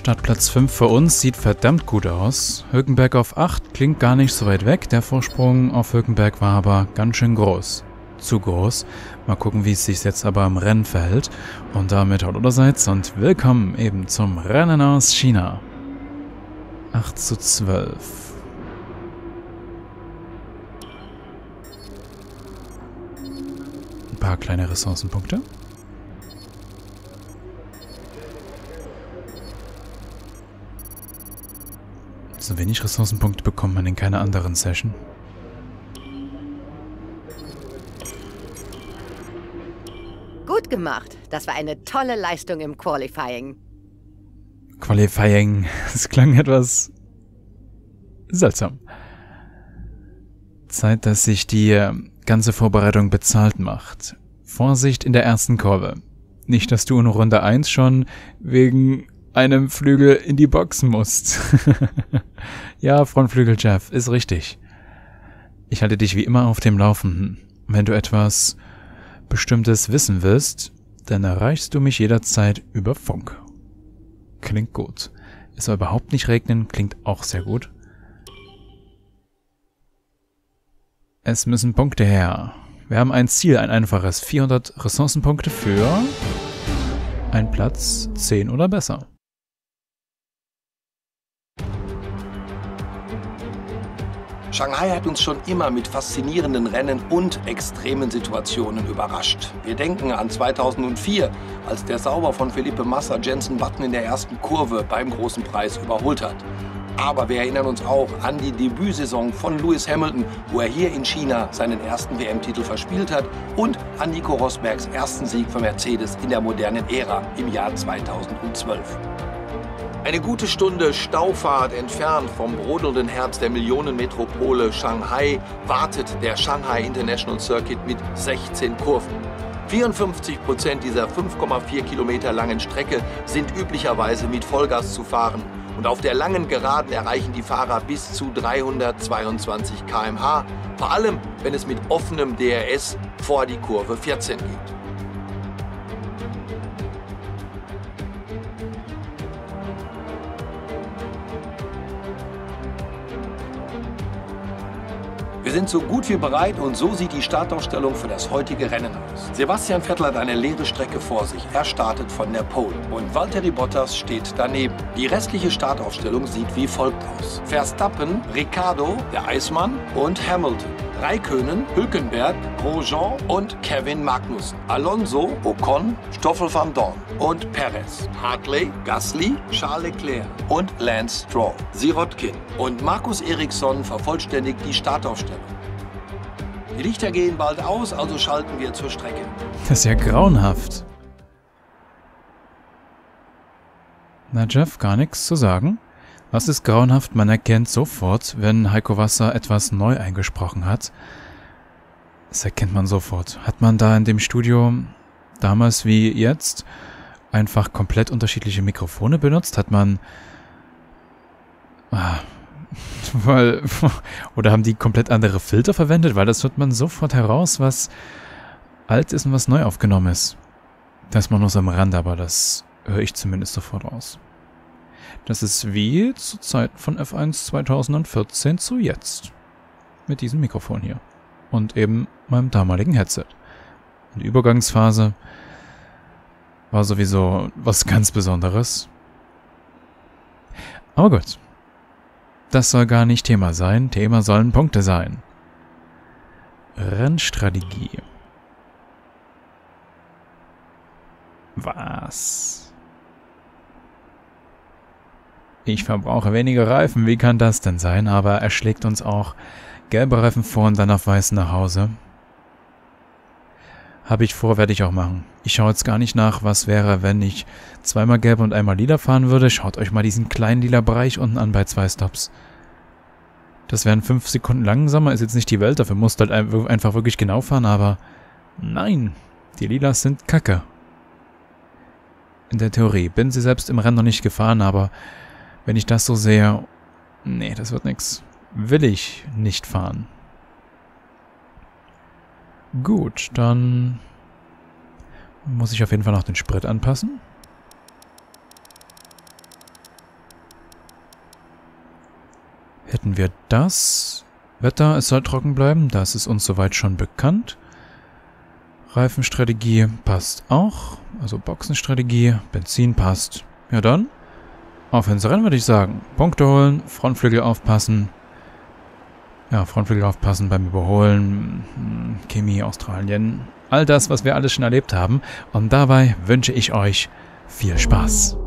Startplatz 5 für uns sieht verdammt gut aus. Hülkenberg auf 8 klingt gar nicht so weit weg. Der Vorsprung auf Hülkenberg war aber ganz schön groß. Zu groß. Mal gucken, wie es sich jetzt aber im Rennen verhält. Und damit hallo allerseits und willkommen eben zum Rennen aus China. 8:12. Ein paar kleine Ressourcenpunkte. So wenig Ressourcenpunkte bekommt man in keiner anderen Session. Gut gemacht. Das war eine tolle Leistung im Qualifying. Qualifying. Das klang etwas seltsam. Zeit, dass sich die ganze Vorbereitung bezahlt macht. Vorsicht in der ersten Kurve. Nicht, dass du in Runde 1 schon wegen einem Flügel in die Box musst. Ja, Frontflügel Jeff, ist richtig. Ich halte dich wie immer auf dem Laufenden. Wenn du etwas Bestimmtes wissen willst, dann erreichst du mich jederzeit über Funk. Klingt gut. Es soll überhaupt nicht regnen, klingt auch sehr gut. Es müssen Punkte her. Wir haben ein Ziel, ein einfaches. 400 Ressourcenpunkte für einen Platz 10 oder besser. Shanghai hat uns schon immer mit faszinierenden Rennen und extremen Situationen überrascht. Wir denken an 2004, als der Sauber von Felipe Massa Jenson Button in der ersten Kurve beim Großen Preis überholt hat. Aber wir erinnern uns auch an die Debütsaison von Lewis Hamilton, wo er hier in China seinen ersten WM-Titel verspielt hat, und an Nico Rosbergs ersten Sieg für Mercedes in der modernen Ära im Jahr 2012. Eine gute Stunde Staufahrt entfernt vom brodelnden Herz der Millionenmetropole Shanghai wartet der Shanghai International Circuit mit 16 Kurven. 54% dieser 5,4 Kilometer langen Strecke sind üblicherweise mit Vollgas zu fahren. Und auf der langen Geraden erreichen die Fahrer bis zu 322 km/h, vor allem wenn es mit offenem DRS vor die Kurve 14 geht. Wir sind so gut wie bereit und so sieht die Startaufstellung für das heutige Rennen aus. Sebastian Vettel hat eine leere Strecke vor sich. Er startet von der Pole und Valtteri Bottas steht daneben. Die restliche Startaufstellung sieht wie folgt aus: Verstappen, Ricciardo, der Eismann und Hamilton. Räikkönen, Hülkenberg, Grosjean und Kevin Magnussen. Alonso, Ocon, Stoffel van Dorn und Perez. Hartley, Gasly, Charles Leclerc und Lance Stroll. Sirotkin und Markus Ericsson vervollständigt die Startaufstellung. Die Lichter gehen bald aus, also schalten wir zur Strecke. Das ist ja grauenhaft. Na Jeff, gar nichts zu sagen? Was ist grauenhaft? Man erkennt sofort, wenn Heiko Wasser etwas neu eingesprochen hat. Das erkennt man sofort. Hat man da in dem Studio damals wie jetzt einfach komplett unterschiedliche Mikrofone benutzt? Hat man... oder haben die komplett andere Filter verwendet? Weil das hört man sofort heraus, was alt ist und was neu aufgenommen ist. Das ist mal nur so am Rand, aber das höre ich zumindest sofort raus. Das ist wie zu Zeiten von F1 2014 zu jetzt. Mit diesem Mikrofon hier. Und eben meinem damaligen Headset. Und die Übergangsphase war sowieso was ganz Besonderes. Aber gut. Das soll gar nicht Thema sein. Thema sollen Punkte sein. Rennstrategie. Was? Ich verbrauche weniger Reifen, wie kann das denn sein? Aber er schlägt uns auch gelbe Reifen vor und dann auf weiß nach Hause. Habe ich vor, werde ich auch machen. Ich schaue jetzt gar nicht nach, was wäre, wenn ich zweimal gelb und einmal lila fahren würde. Schaut euch mal diesen kleinen lila Bereich unten an bei 2 Stops. Das wären 5 Sekunden langsamer, ist jetzt nicht die Welt, dafür musst du halt einfach wirklich genau fahren, aber nein, die Lilas sind kacke. In der Theorie. Bin sie selbst im Rennen noch nicht gefahren, aber wenn ich das so sehe, nee, das wird nix. Will ich nicht fahren. Gut, dann muss ich auf jeden Fall noch den Sprit anpassen. beachten wir das. Wetter, es soll trocken bleiben, das ist uns soweit schon bekannt. Reifenstrategie passt auch, also Boxenstrategie, Benzin passt. Ja dann, auf ins Rennen würde ich sagen. Punkte holen, Frontflügel aufpassen. Ja, Frontflügel aufpassen beim Überholen, Chemie, Australien. All das, was wir alles schon erlebt haben. Und dabei wünsche ich euch viel Spaß.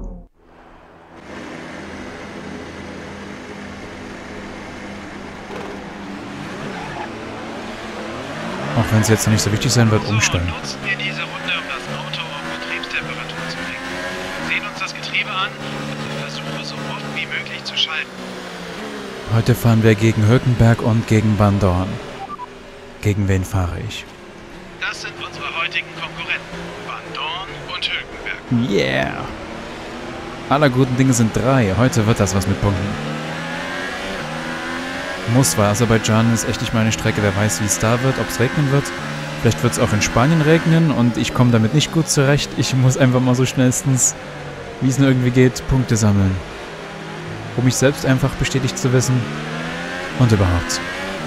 Auch wenn es jetzt noch nicht so wichtig sein wird, umstellen. Nutzen wir diese Runde, um das Auto auf Betriebstemperatur zu bringen. Sehen uns das Getriebe an und versuche so oft wie möglich zu schalten. Heute fahren wir gegen Hülkenberg und gegen Van Dorn. Gegen wen fahre ich? Das sind unsere heutigen Konkurrenten, Van Dorn und Hülkenberg. Yeah! Aller guten Dinge sind 3. Heute wird das was mit Punkten. Muss, weil Aserbaidschan ist echt nicht meine Strecke. Wer weiß, wie es da wird, ob es regnen wird. Vielleicht wird es auch in Spanien regnen und ich komme damit nicht gut zurecht. Ich muss einfach mal so schnellstens, wie es nur irgendwie geht, Punkte sammeln. Um mich selbst einfach bestätigt zu wissen. Und überhaupt.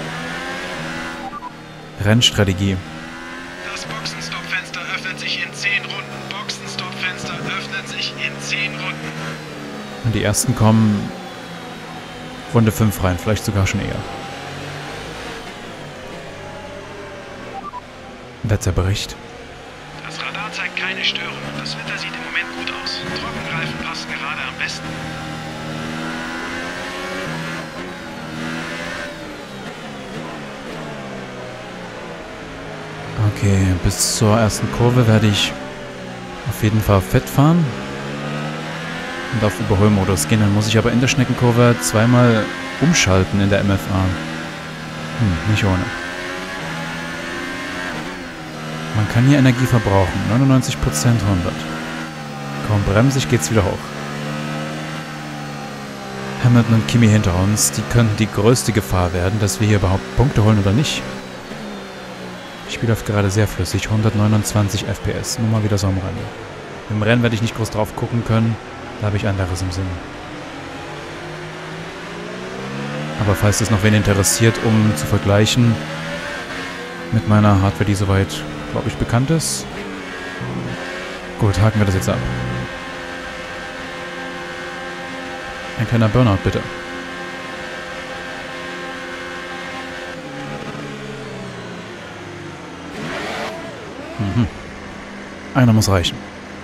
Rennstrategie. Das Boxenstoppfenster öffnet sich in 10 Runden. Boxenstoppfenster öffnet sich in 10 Runden. Und die ersten kommen Runde 5 rein, vielleicht sogar schon eher. Wetterbericht. Das Radar zeigt keine Störung und das Wetter sieht im Moment gut aus. Trockenreifen passen gerade am besten. Okay, bis zur ersten Kurve werde ich auf jeden Fall fett fahren und auf Überholmodus gehen. Dann muss ich aber in der Schneckenkurve zweimal umschalten in der MFA. Nicht ohne. Man kann hier Energie verbrauchen. 99%, 100. Kaum bremse ich, geht's wieder hoch. Hamilton und Kimi hinter uns, die könnten die größte Gefahr werden, dass wir hier überhaupt Punkte holen oder nicht. Das Spiel läuft gerade sehr flüssig, 129 FPS, nur mal wieder so am Rande. Im Rennen werde ich nicht groß drauf gucken können, da habe ich anderes im Sinn. Aber falls das noch wen interessiert, um zu vergleichen mit meiner Hardware, die soweit, glaube ich, bekannt ist. Gut, haken wir das jetzt ab. Ein kleiner Burnout, bitte. Einer muss reichen.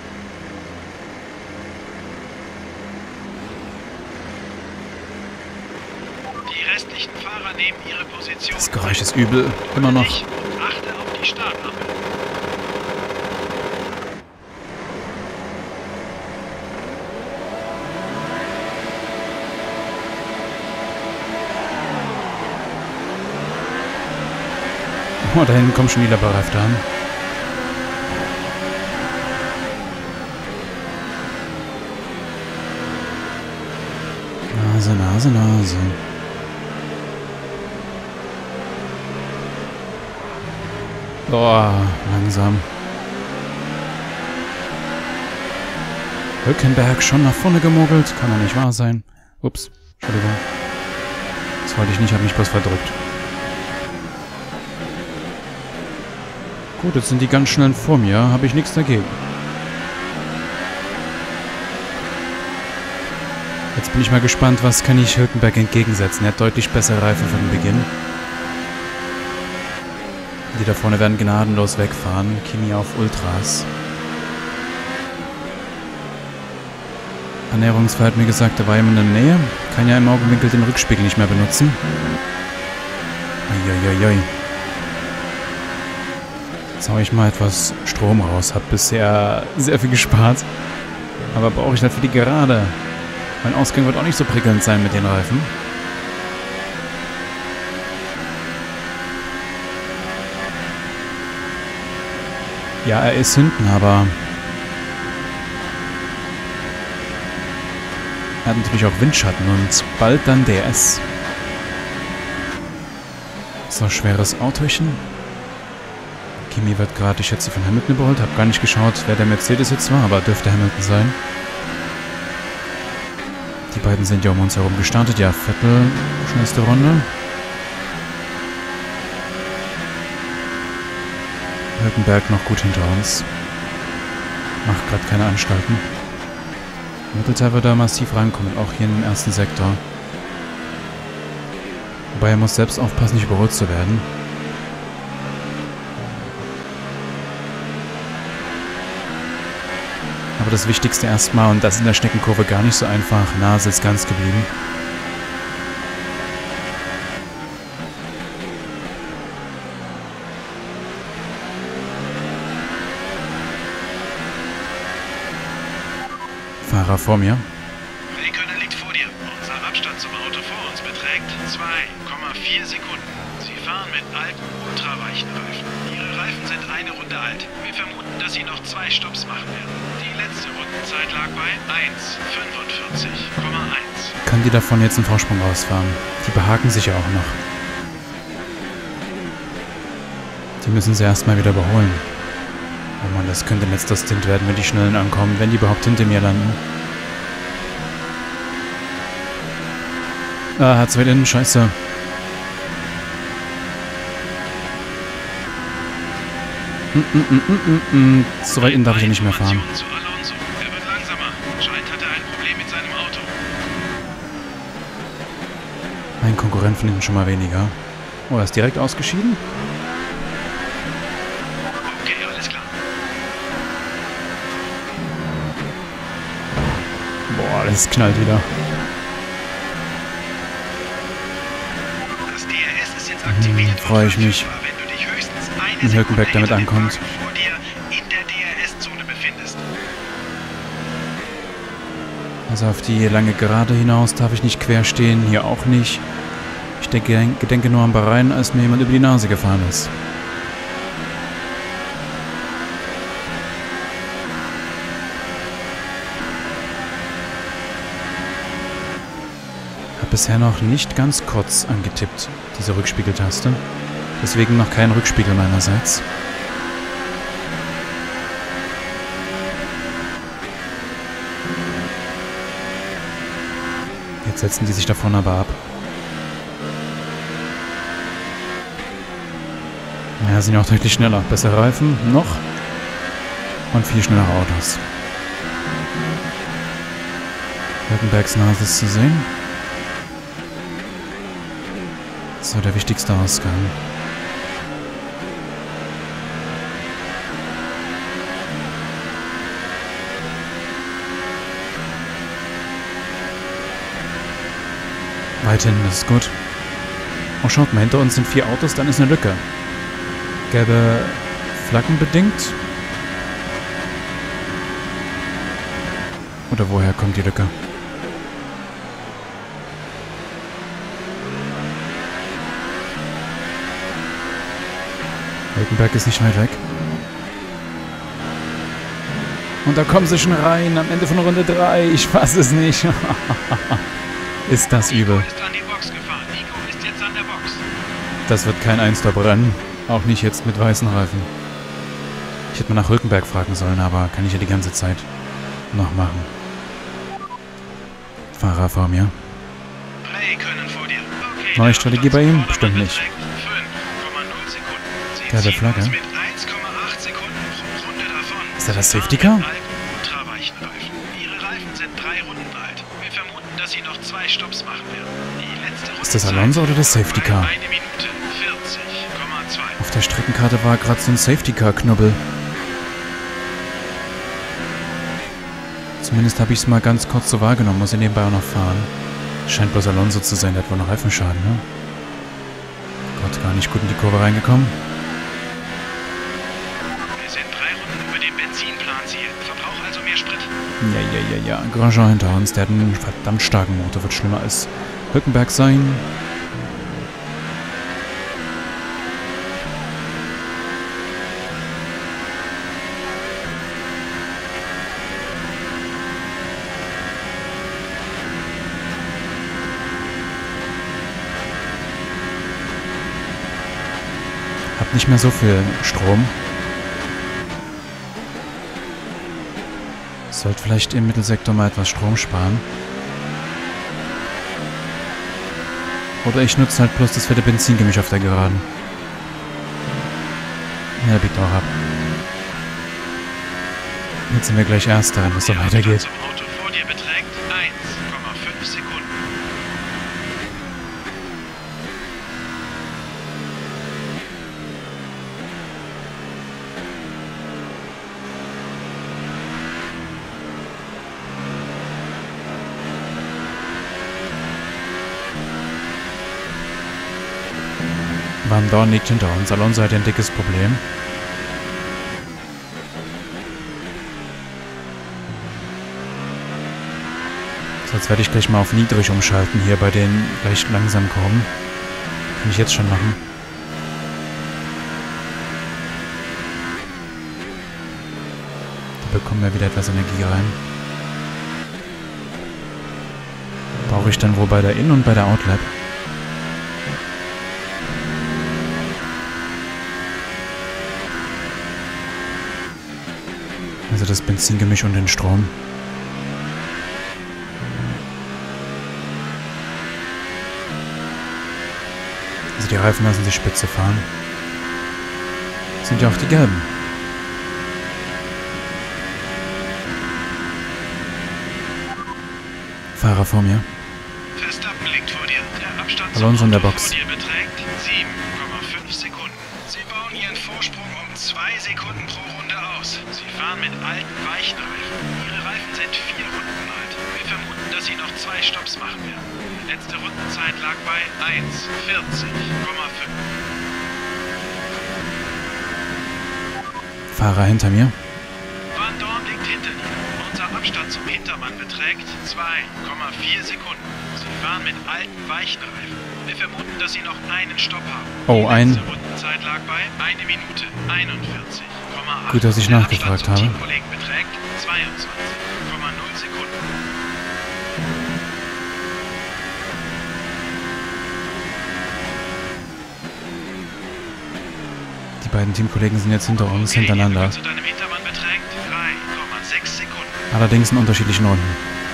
Die restlichen Fahrer nehmen ihre Position. Das Geräusch ist übel, immer noch. Achte auf die Startampel. Oh, da hinten kommen schon die Laberreifen an. Nase, Nase, Nase. Boah, langsam. Hülkenberg schon nach vorne gemogelt. Kann doch nicht wahr sein. Ups, Entschuldigung. Das wollte ich nicht, habe mich bloß verdrückt. Gut, jetzt sind die ganz schnell vor mir. Habe ich nichts dagegen. Jetzt bin ich mal gespannt, was kann ich Hülkenberg entgegensetzen. Er hat deutlich bessere Reifen von Beginn. Die da vorne werden gnadenlos wegfahren. Kimi auf Ultras. Annäherungsverhalten, wie gesagt, der war ihm in der Nähe. Kann ja im Augenwinkel den Rückspiegel nicht mehr benutzen. Uiuiui. Jetzt haue ich mal etwas Strom raus. Hab bisher sehr viel gespart. Aber brauche ich halt für die Gerade. Mein Ausgang wird auch nicht so prickelnd sein mit den Reifen. Ja, er ist hinten, aber er hat natürlich auch Windschatten und bald dann DRS. So, schweres Autochen. Kimi wird gerade, ich schätze, von Hamilton überholt. Hab gar nicht geschaut, wer der Mercedes jetzt war, aber dürfte Hamilton sein. Die beiden sind ja um uns herum gestartet. Ja, Vettel, schnellste Runde. Hülkenberg noch gut hinter uns. Macht gerade keine Anstalten. Mittelteil wird da massiv rankommen, auch hier im ersten Sektor. Wobei er muss selbst aufpassen, nicht überholt zu werden. Aber das Wichtigste erstmal, und das in der Schneckenkurve gar nicht so einfach, Nase ist ganz geblieben. Fahrer vor mir. Räikkönen liegt vor dir. Unser Abstand zum Auto vor uns beträgt 2,4 Sekunden. Sie fahren mit alten, ultraweichen Reifen. Ihre Reifen sind eine Runde alt. Wir vermuten, dass Sie noch 2 Stopps machen werden. Die letzte Rundenzeit lag bei 1,45,1. Kann die davon jetzt einen Vorsprung rausfahren? Die behaken sich ja auch noch. Die müssen sie erstmal wieder überholen. Oh Mann, das könnte ein letzter Stint werden, wenn die Schnellen ankommen, wenn die überhaupt hinter mir landen. Ah, hat's wieder innen, scheiße. So weit innen darf ich nicht mehr fahren. Zu Alonso. Er wird langsamer. Scheint, hat er ein Problem mit seinem Auto. Ein Konkurrent von ihm schon mal weniger. Oh, er ist direkt ausgeschieden? Okay, alles klar. Boah, das knallt wieder. Das DRS ist jetzt aktiviert. Freue ich mich. Wenn du dich höchstens Wenn Hülkenberg damit ankommt. vor dir in der DRS-Zone befindest. Also auf die lange Gerade hinaus darf ich nicht quer stehen, hier auch nicht. Ich denke nur an Bahrain, als mir jemand über die Nase gefahren ist. Hab bisher noch nicht ganz kurz angetippt, diese Rückspiegeltaste. Deswegen noch kein Rückspiegel meinerseits. Jetzt setzen die sich davon aber ab. Naja, sind ja auch deutlich schneller. Bessere Reifen noch. Und viel schnellere Autos. Hülkenbergs Nase ist zu sehen. So, der wichtigste Ausgang. Weit hinten, das ist gut. Oh, schaut mal, hinter uns sind 4 Autos, dann ist eine Lücke. Gelbe Flaggen bedingt. Oder woher kommt die Lücke? Hülkenberg ist nicht weit weg. Und da kommen sie schon rein, am Ende von Runde 3. Ich fasse es nicht. Ist das übel. Nico ist an die Box gefahren. Nico ist jetzt an der Box. Das wird kein Einstop-Rennen. Auch nicht jetzt mit weißen Reifen. Ich hätte mal nach Hülkenberg fragen sollen, aber kann ich ja die ganze Zeit noch machen. Fahrer vor mir. Räikkönen vor dir. Okay, Neue Strategie bei ihm? Bestimmt nicht. 5,0 Sekunden. Sie Gelbe ziehen Flagge. uns mit 1,8 Sekunden pro Runde davon. Ist das das Sie Safety fahren Car? mit alten, ultraweichen Reifen. Ihre Reifen sind 3 Runden alt. Wir vermuten, dass sie noch 2 Stopps machen werden. Die letzte Ist das Alonso oder das Safety Car? 1 Minute 40,2. Auf der Streckenkarte war gerade so ein Safety Car Knubbel. Zumindest habe ich es mal ganz kurz so wahrgenommen. Muss ich nebenbei auch noch fahren. Scheint bloß Alonso zu sein. Der hat wohl noch Reifenschaden, ne? Gott, gar nicht gut in die Kurve reingekommen. Wir sind 3 Runden über dem Benzinplanziel. Verbrauch also mehr Sprit. Ja. Grosjean hinter uns. Der hat einen verdammt starken Motor. Wird schlimmer als Hülkenberg sein. Hab nicht mehr so viel Strom. Sollte vielleicht im Mittelsektor mal etwas Strom sparen. Oder ich nutze halt bloß das fette Benzingemisch auf der Geraden. Ja, biegt auch ab. Jetzt sind wir gleich Erster, wenn es so weitergeht. Zum Auto vor dir beträgt 1,5 Sekunden. Van Dorn liegt hinter uns. Alonso hat ein dickes Problem. So, jetzt werde ich gleich mal auf niedrig umschalten hier bei den leicht langsam kommen. Kann ich jetzt schon machen. Da bekommen wir wieder etwas Energie rein. Brauche ich dann wohl bei der In- und bei der Outlap. Also das Benzingemisch und den Strom. Also die Reifen lassen sich spitze fahren. Das sind ja auch die gelben. Fahrer vor mir. Verstappen liegt vor dir. Der Abstand Alonso in der Auto Box. vor dir beträgt 7,5 Sekunden. Sie bauen ihren Vorsprung um 2 Sekunden pro Runde aus. Sie fahren mit alten, weichen Reifen. Ihre Reifen sind 4 Runden alt. Wir vermuten, dass sie noch 2 Stopps machen werden. Die letzte Rundenzeit lag bei 1,40,5. Fahrer hinter mir. Van Dorn liegt hinter dir. Unser Abstand zum Hintermann beträgt 2,4 Sekunden. Sie fahren mit alten, weichen Reifen. Wir vermuten, dass sie noch einen Stopp haben. Oh, Die ein. letzte Rundenzeit lag bei 1 Minute 41,8. Gut, dass ich Der nachgefragt Abstand zum habe. Teamkollegen beträgt 22,0 Sekunden. Die beiden Teamkollegen sind jetzt hinter uns, Okay, hintereinander. Ihr zu deinem Hintermann beträgt 3,6 Sekunden. Allerdings in unterschiedlichen Runden.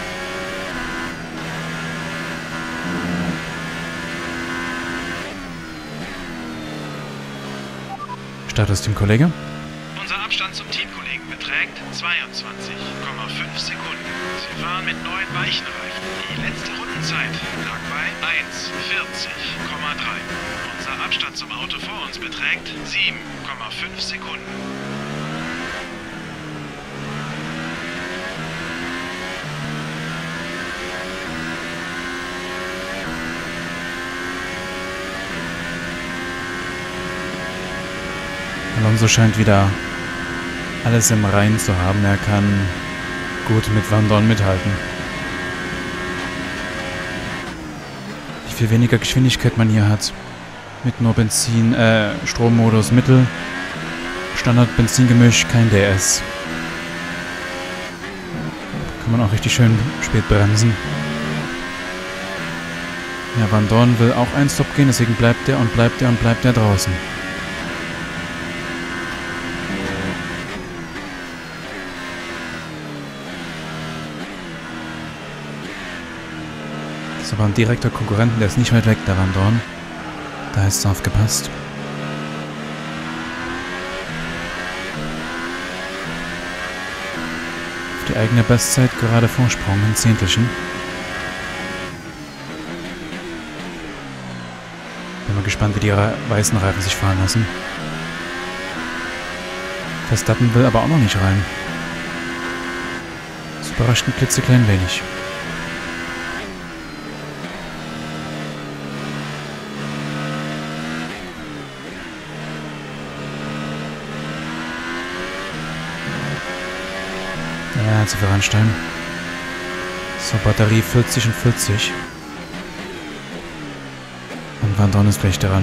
Status Teamkollege. Unser Abstand zum Teamkollegen beträgt 22,5 Sekunden. Sie fahren mit neuen weichen Reifen. Die letzte Rundenzeit lag bei 1,40,3. Unser Abstand zum Auto vor uns beträgt 7,5 Sekunden. Alonso scheint wieder alles im Reinen zu haben. Er kann gut mit Van Dorn mithalten. Wie viel weniger Geschwindigkeit man hier hat. Mit nur Benzin, Strommodus Mittel. Standard Benzingemisch, kein DS. Kann man auch richtig schön spät bremsen. Ja, Van Dorn will auch einen Stop gehen, deswegen bleibt er und bleibt er und bleibt er draußen. Das ist aber ein direkter Konkurrenten, der ist nicht weit weg, der Van Dorn. Da ist es aufgepasst. Auf die eigene Bestzeit gerade Vorsprung, ein Zehntelchen. Bin mal gespannt, wie die weißen Reifen sich fahren lassen. Verstappen will aber auch noch nicht rein. Das überrascht ein klitzeklein wenig. Ja, zu viel ranstellen. So, Batterie 40 und 40. Und Van Dorn ist gleich dran.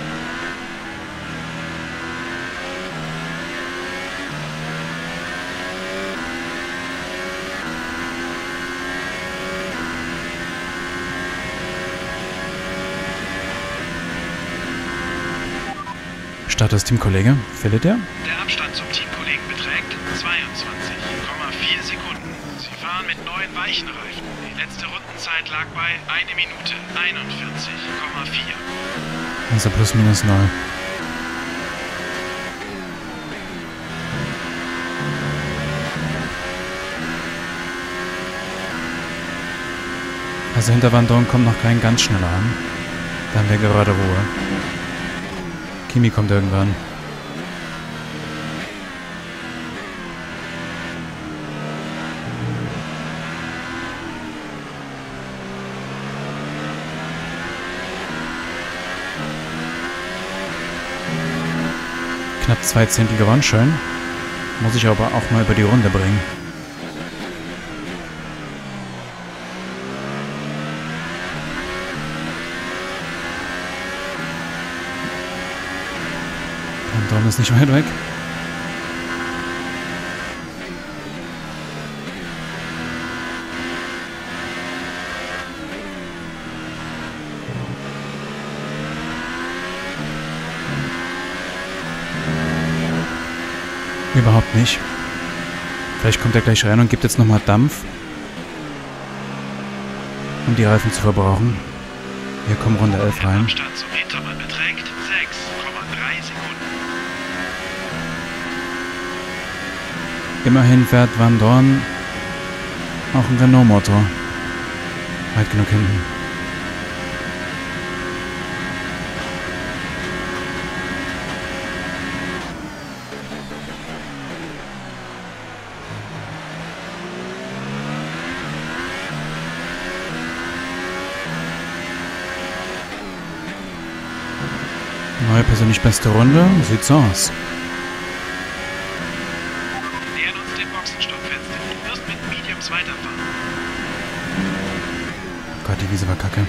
Status Teamkollege, findet er? Der Abstand zum Teamkollegen beträgt 22,4 Sekunden. Sie fahren mit neuen neuen weichen Reifen. Die letzte Rundenzeit lag bei 1 Minute 41,4. Also plus minus 0. Also hinter Vandoorne kommt noch kein ganz schneller an. Dann wäre gerade Ruhe. Kimi kommt irgendwann. Knapp 2 Zehntel gewonnen, schön. Muss ich aber auch mal über die Runde bringen. Vandoorne ist nicht weit weg. Überhaupt nicht. Vielleicht kommt er gleich rein und gibt jetzt nochmal Dampf, um die Reifen zu verbrauchen. Hier kommen Runde 11 Der rein. Abstand zum Hintermann beträgt 6,3 Sekunden. Immerhin fährt Vandoorne auch einen Renault-Motor. Weit genug hinten. Neue persönlich beste Runde. Sieht so aus. Nähern uns dem Boxenstoppfenster. Du wirst mit Mediums weiterfahren. Gott, die Wiese war kacke.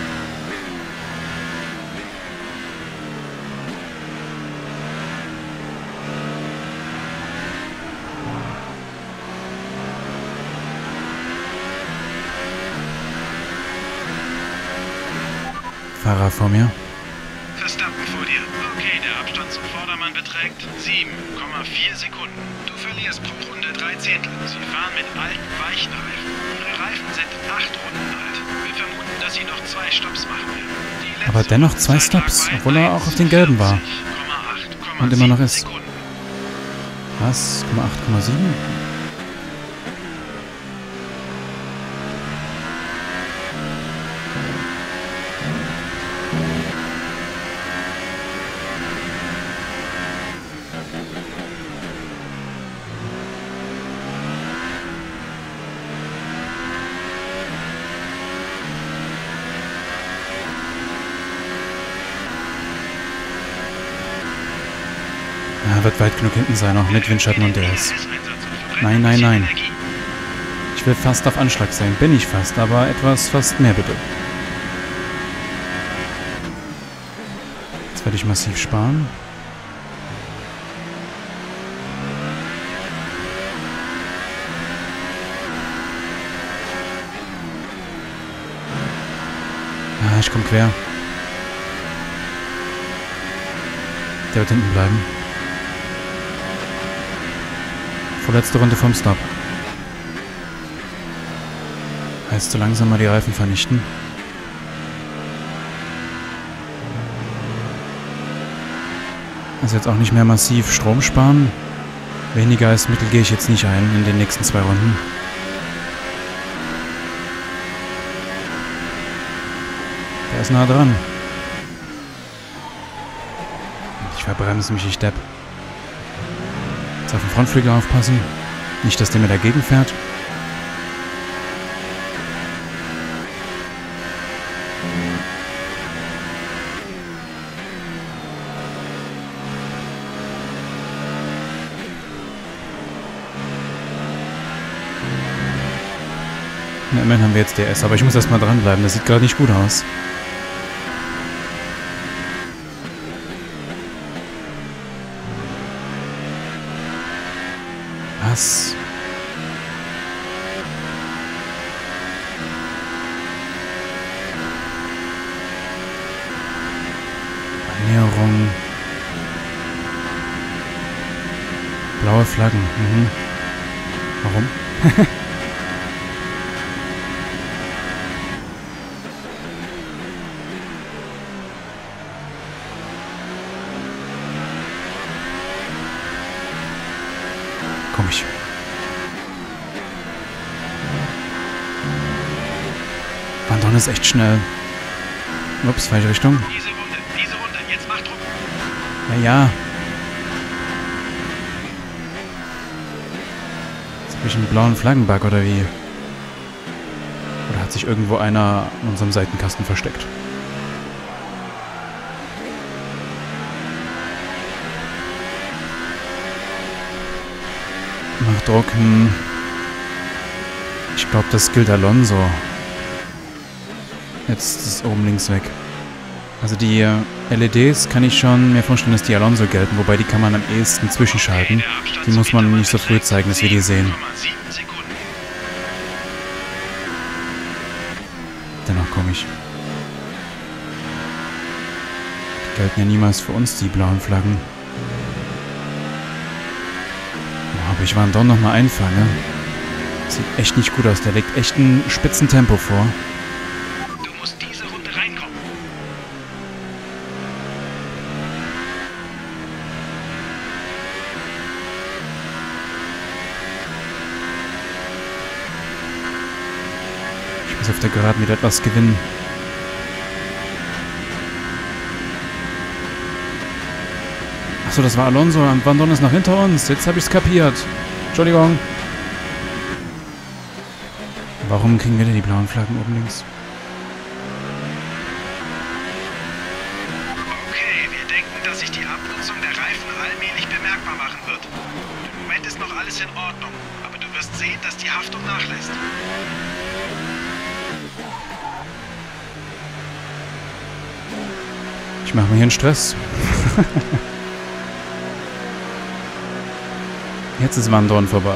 Fahrer vor mir. Verstappen vor dir. Okay, der Abstand zum Vordermann beträgt 7,4 Sekunden. Du verlierst pro Runde 3 Zehntel. Sie fahren mit alten, weichen Reifen. Ihre Reifen sind 8 Runden alt. Wir vermuten, dass sie noch 2 Stopps machen werden. Die letzte Aber dennoch 2 Rundenzeit lag Stops, bei obwohl er auch auf den gelben war. 41,8,7 Und immer noch ist. Sekunden. Was? 8,7? Ja, wird weit genug hinten sein, auch mit Windschatten und DS. Nein, nein, nein. Ich will fast auf Anschlag sein. Bin ich fast, aber etwas fast mehr bitte. Jetzt werde ich massiv sparen. Ah, ich komme quer. Der wird hinten bleiben. Vorletzte Runde vom Stop. Heißt, so langsam mal die Reifen vernichten. Also jetzt auch nicht mehr massiv Strom sparen. Weniger als Mittel gehe ich jetzt nicht ein in den nächsten 2 Runden. Der ist nah dran. Ich verbremse mich, ich Depp. Jetzt auf den Frontflügel aufpassen. Nicht, dass der mir dagegen fährt. Na, immerhin haben wir jetzt DS, aber ich muss erstmal dranbleiben. Das sieht gerade nicht gut aus. Was? Annäherung. Blaue Flaggen. Mhm. Warum? Don ist echt schnell. Ups, falsche Richtung. Diese Runde, jetzt mach Druck. Ja. Jetzt habe ich einen blauen Flaggenbug oder wie? Oder hat sich irgendwo einer in unserem Seitenkasten versteckt? Mach Druck. Ich glaube, das gilt Alonso. Jetzt ist oben links weg. Also die LEDs kann ich schon mir vorstellen, dass die Alonso gelten, wobei die kann man am ehesten zwischenschalten. Die muss man nicht so früh zeigen, dass wir die sehen. Dennoch komisch. Die gelten ja niemals für uns, die blauen Flaggen. Oh, aber ich war Don nochmal einfange. Sieht echt nicht gut aus. Der legt echt ein Spitzentempo vor. Du musst diese Runde reinkommen. Ich muss auf der Geraden wieder etwas gewinnen. Achso, das war Alonso. Van Don ist noch hinter uns. Jetzt habe ich es kapiert. Entschuldigung. Warum kriegen wir denn die blauen Flaggen oben links? Okay, wir denken, dass sich die Abnutzung der Reifen allmählich bemerkbar machen wird. Im Moment ist noch alles in Ordnung, aber du wirst sehen, dass die Haftung nachlässt. Ich mache mir hier einen Stress. Jetzt ist Van Dorn vorbei.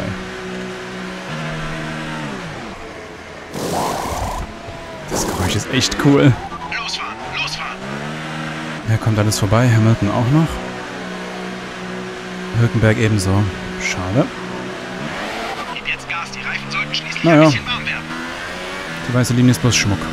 Das Geräusch ist echt cool. Losfahren, losfahren! Ja, kommt alles vorbei. Hamilton auch noch. Hülkenberg ebenso. Schade. Gib jetzt Gas, die Reifen sollten schließlich Naja. ein bisschen warm werden. Die weiße Linie ist bloß Schmuck.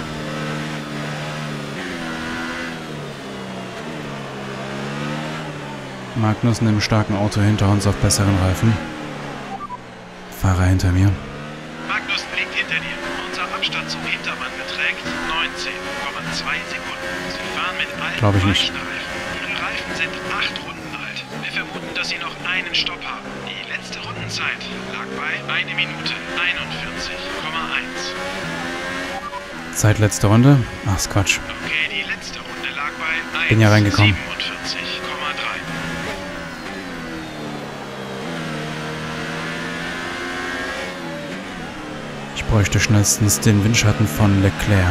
Magnussen im starken Auto hinter uns auf besseren Reifen. Fahrer hinter mir. Magnussen liegt hinter dir. Unser Abstand zum Hintermann beträgt 19,2 Sekunden. Sie fahren mit Glaub ich alten nicht. weichen Reifen. Ihre Reifen sind 8 Runden alt. Wir vermuten, dass sie noch einen Stopp haben. Die letzte Rundenzeit lag bei 1 Minute 41,1. Zeit letzte Runde. Ach, ist Quatsch. Okay, die letzte Runde lag bei Bin ja reingekommen. 47,3. Ich bräuchte schnellstens den Windschatten von Leclerc.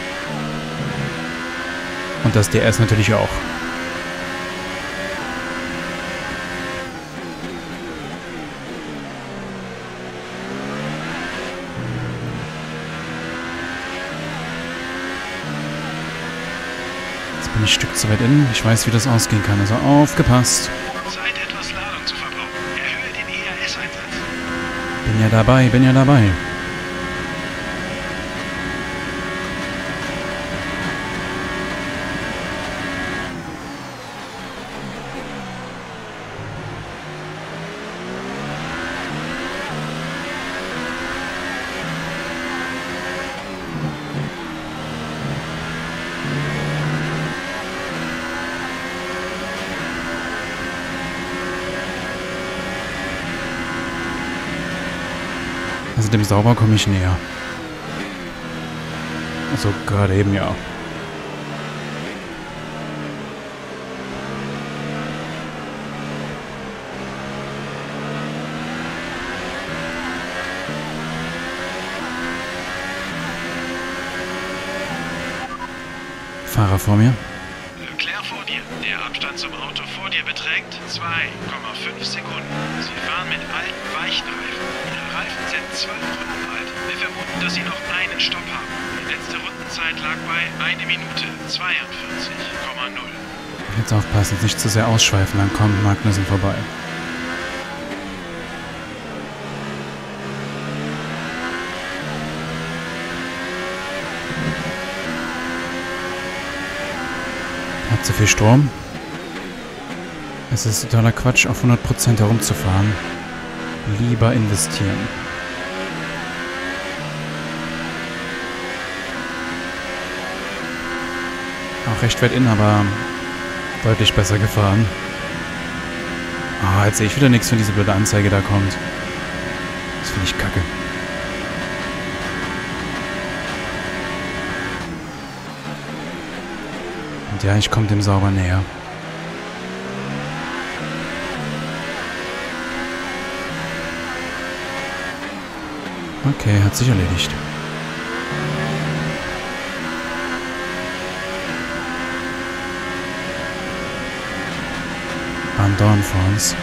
Und das DRS natürlich auch. Jetzt bin ich ein Stück zu weit innen. Ich weiß, wie das ausgehen kann. Also aufgepasst. Zeit, etwas Ladung zu verbrauchen. Erhöhe den ERS-Einsatz. Bin ja dabei, bin ja dabei. Also dem Sauber komme ich näher. Also gerade eben ja. Fahrer vor mir. Leclerc vor dir. Der Abstand zum Auto vor dir beträgt 2,5 Sekunden. Sie fahren mit alten weichen Reifen. Ihre Reifen sind 12 Runden alt. Wir vermuten, dass sie noch einen Stopp haben. Die letzte Rundenzeit lag bei 1 Minute 42,0. Jetzt aufpassen, nicht zu sehr ausschweifen, dann kommt Magnussen vorbei. Hat zu viel Strom. Es ist totaler Quatsch, auf 100% herumzufahren. Lieber investieren. Auch recht weit in, aber deutlich besser gefahren. Ah, jetzt sehe ich wieder nichts, wenn diese blöde Anzeige da kommt. Das finde ich kacke. Und ja, ich komme dem sauber näher. Okay, hat sich erledigt. Bahn Dorn vor uns.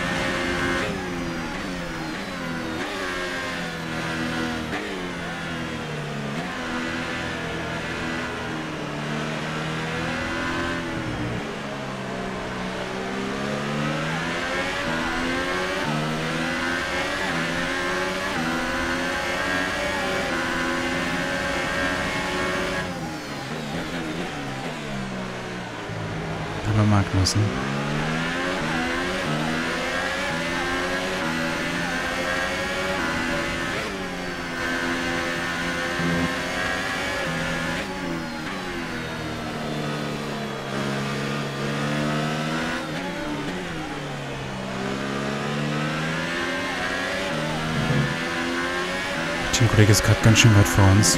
Aber Magnussen. Der Teamkollege ist gerade ganz schön weit vor uns.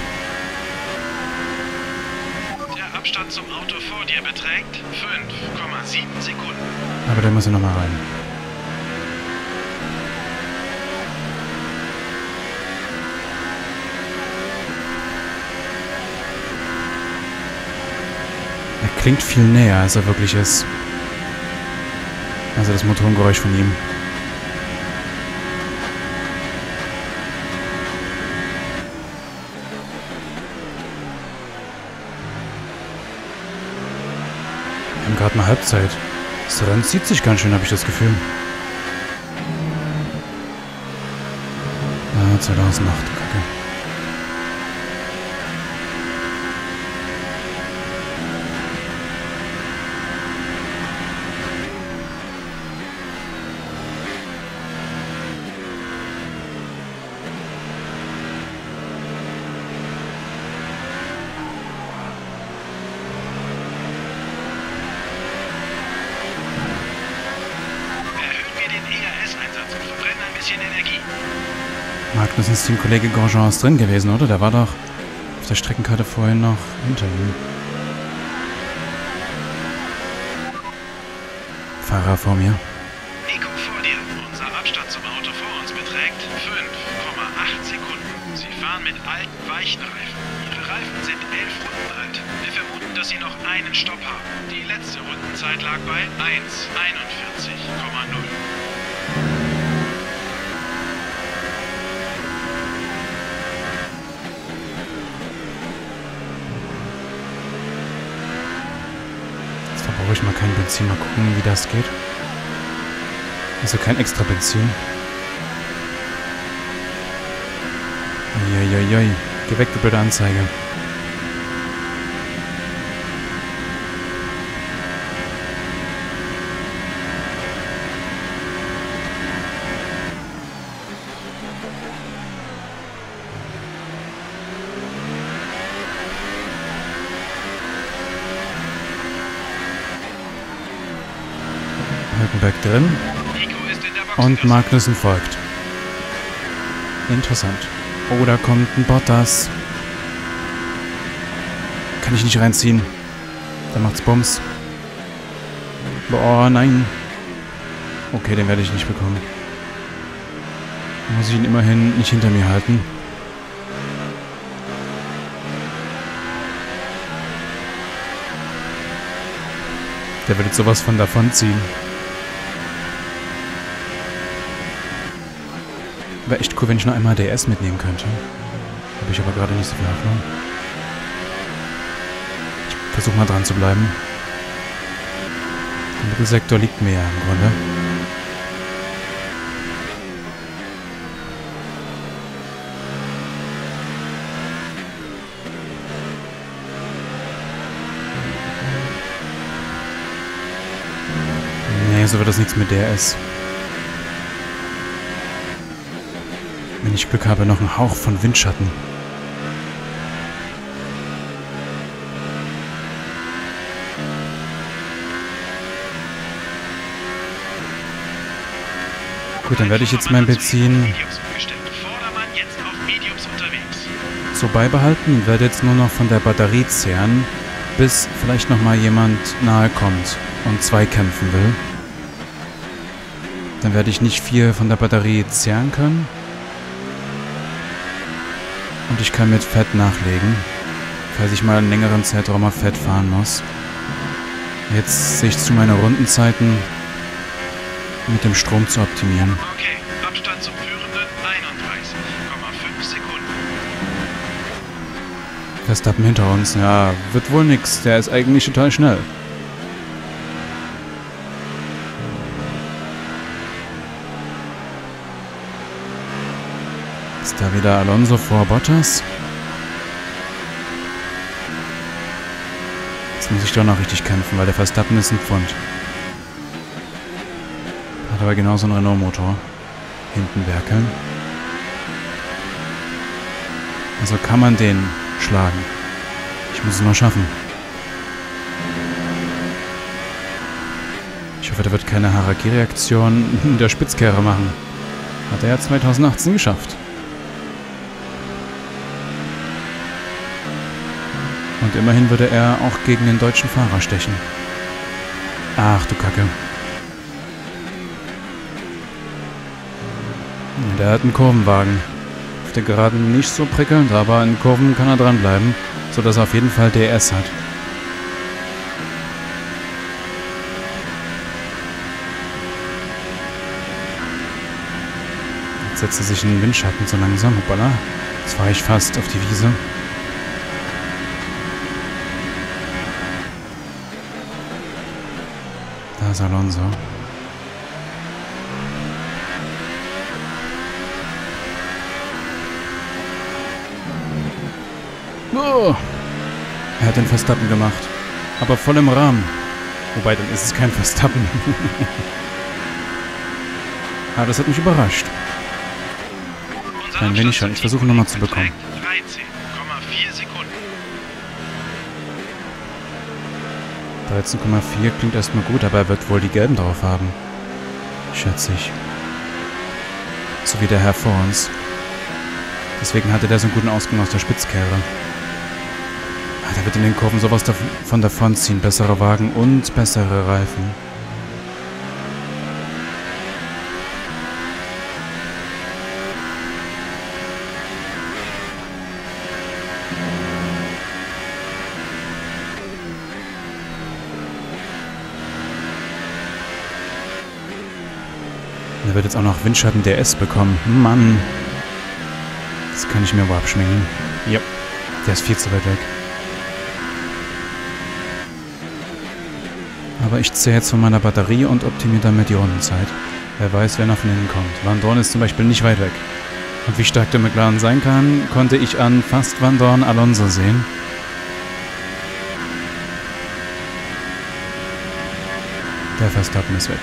Der Abstand zum Auto vor dir beträgt 5,7 Sekunden. Aber da muss er nochmal rein. Er klingt viel näher, als er wirklich ist. Also das Motorengeräusch von ihm. Wir haben gerade mal Halbzeit. Das Rennen zieht sich ganz schön, habe ich das Gefühl. Ah, 2008, Kacke. Magnussens Teamkollege Grosjean ist drin gewesen, oder? Der war doch auf der Streckenkarte vorhin noch hinter ihm. Fahrer vor mir. Nico vor dir. Unser Abstand zum Auto vor uns beträgt 5,8 Sekunden. Sie fahren mit alten, weichen Reifen. Ihre Reifen sind 11 Runden alt. Wir vermuten, dass sie noch einen Stopp haben. Die letzte Rundenzeit lag bei 1,41,0. Brauche ich mal kein Benzin. Mal gucken, wie das geht. Also kein extra Benzin. Uiuiui. Geh weg, du blöde Anzeige. Hülkenberg drin. Und Magnussen folgt. Interessant. Oh, da kommt ein Bottas. Kann ich nicht reinziehen. Da macht's Bums. Boah, nein. Okay, den werde ich nicht bekommen. Dann muss ich ihn immerhin nicht hinter mir halten. Der wird jetzt sowas von davon ziehen. Wäre echt cool, wenn ich noch einmal DS mitnehmen könnte. Habe ich aber gerade nicht so viel Hoffnung. Ich versuche mal dran zu bleiben. Der Mittelsektor liegt mir ja im Grunde. Nee, so wird das nichts mit DS. Wenn ich Glück habe, noch einen Hauch von Windschatten. Gut, dann werde ich jetzt mein Benzin so beibehalten und werde jetzt nur noch von der Batterie zehren, bis vielleicht nochmal jemand nahe kommt und 2 kämpfen will. Dann werde ich nicht 4 von der Batterie zehren können. Und ich kann mit Fett nachlegen, falls ich mal einen längeren Zeitraum auf Fett fahren muss. Jetzt sehe ich zu, meine Rundenzeiten mit dem Strom zu optimieren. Okay, Abstand zum Führenden 31,5 Sekunden. Verstappen hinter uns, ja, wird wohl nix. Der ist eigentlich total schnell. Ist da wieder Alonso vor Bottas? Jetzt muss ich doch noch richtig kämpfen, weil der Verstappen ist ein Pfund. Hat aber genauso einen Renault-Motor. Hinten werkeln. Also kann man den schlagen. Ich muss es nur schaffen. Ich hoffe, der wird keine Harakiri-Aktion in der Spitzkehre machen. Hat er ja 2018 geschafft. Und immerhin würde er auch gegen den deutschen Fahrer stechen. Ach du Kacke. Der hat einen Kurvenwagen. Auf der Geraden nicht so prickelnd, aber in Kurven kann er dranbleiben, sodass er auf jeden Fall DS hat. Jetzt setzt er sich in den Windschatten so langsam. Hoppala. Jetzt fahre ich fast auf die Wiese. Da ist Alonso. Oh. Er hat den Verstappen gemacht. Aber voll im Rahmen. Wobei, dann ist es kein Verstappen. Aber das hat mich überrascht. Ein wenig schon. Ich versuche nochmal zu bekommen. 13,4 Sekunden. 13,4 klingt erstmal gut, aber er wird wohl die Gelben drauf haben. Schätze ich. So wie der Herr vor uns. Deswegen hatte der so einen guten Ausgang aus der Spitzkehre. Der wird in den Kurven sowas von davon ziehen. Bessere Wagen und bessere Reifen. Der wird jetzt auch noch Windschatten DS bekommen. Mann. Das kann ich mir wohl abschminken. Ja, der ist viel zu weit weg. Aber ich zähle jetzt von meiner Batterie und optimiere damit die Rundenzeit. Wer weiß, wer noch von hinten kommt. Van Dorn ist zum Beispiel nicht weit weg. Und wie stark der McLaren sein kann, konnte ich an fast Van Dorn Alonso sehen. Der Verstappen ist weg.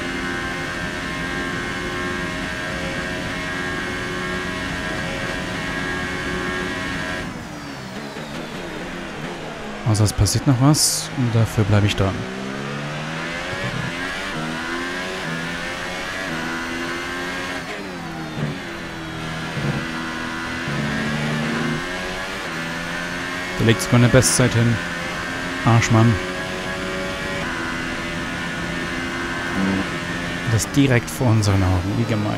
Außer es passiert noch was und dafür bleibe ich dran. Der legt sogar eine Bestzeit hin. Arschmann. Das direkt vor unseren Augen. Wie gemein.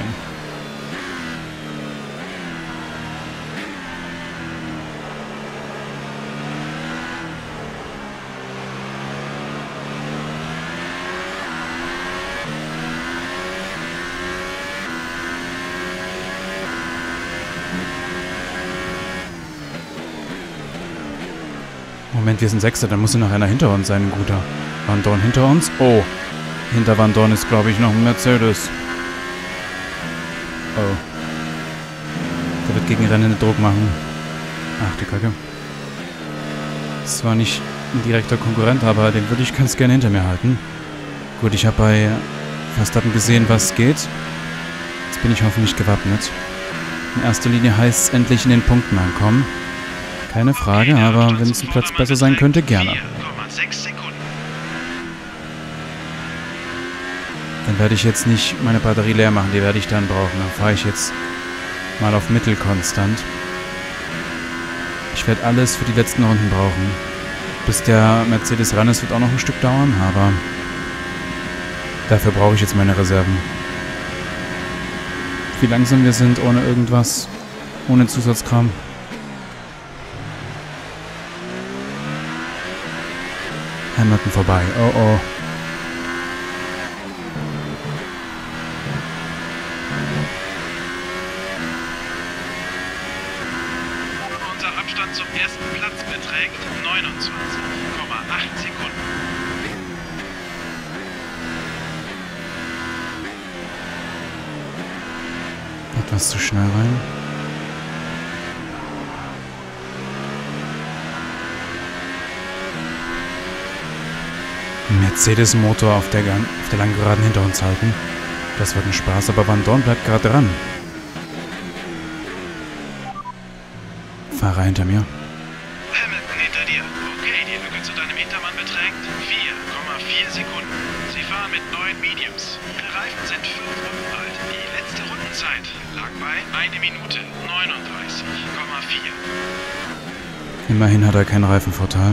Moment, wir sind Sechster, dann muss ja noch einer hinter uns sein, ein guter. Van Dorn hinter uns? Oh, hinter Van Dorn ist, glaube ich, noch ein Mercedes. Oh. Der wird gegen Rennen Druck machen. Ach, die Kacke. Das war nicht ein direkter Konkurrent, aber den würde ich ganz gerne hinter mir halten. Gut, ich habe bei Verstappen gesehen, was geht. Jetzt bin ich hoffentlich gewappnet. In erster Linie heißt es endlich in den Punkten ankommen. Keine Frage, aber wenn es ein Platz besser sein könnte, gerne. Dann werde ich jetzt nicht meine Batterie leer machen, die werde ich dann brauchen. Dann fahre ich jetzt mal auf Mittelkonstant. Ich werde alles für die letzten Runden brauchen. Bis der Mercedes ran ist, wird auch noch ein Stück dauern, aber dafür brauche ich jetzt meine Reserven. Wie langsam wir sind, ohne irgendwas, ohne Zusatzkram. Hamilton vorbei, oh oh. Unser Abstand zum ersten Platz beträgt 29,8 Sekunden. Etwas zu schnell rein. Mercedes-Motor auf der langen Geraden hinter uns halten. Das wird ein Spaß, aber Van Dorn bleibt gerade dran. Fahrer hinter mir. Hamilton hinter dir. Okay, die Lücke zu deinem Hintermann beträgt 4,4 Sekunden. Sie fahren mit neuen Mediums. Ihre Reifen sind 5 Runden alt. Die letzte Rundenzeit lag bei 1 Minute 39,4. Immerhin hat er keinen Reifenvorteil.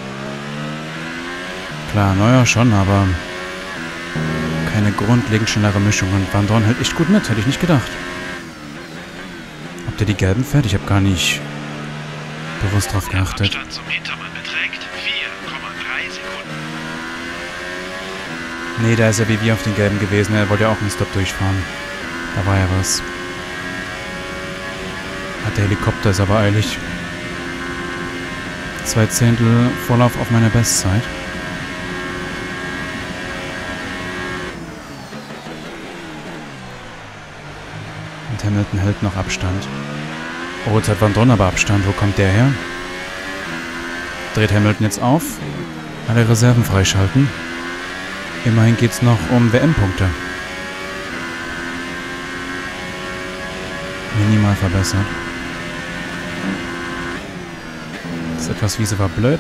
Klar, neuer schon, aber keine grundlegend schnellere Mischung. Und Van Dorn hält echt gut mit, hätte ich nicht gedacht. Ob der die gelben fährt? Ich habe gar nicht bewusst drauf geachtet. Der Abstand zum Hintermann beträgt 4,3 Sekunden. Nee, da ist er wie wir auf den gelben gewesen. Er wollte ja auch einen Stop durchfahren. Da war ja was. Hat der Helikopter, ist aber eilig. 2 Zehntel Vorlauf auf meine Bestzeit. Und Hamilton hält noch Abstand. Oh, jetzt hat Van Dorn aber Abstand. Wo kommt der her? Dreht Hamilton jetzt auf. Alle Reserven freischalten. Immerhin geht's noch um WM-Punkte. Minimal verbessert. Das etwas Wiese war blöd.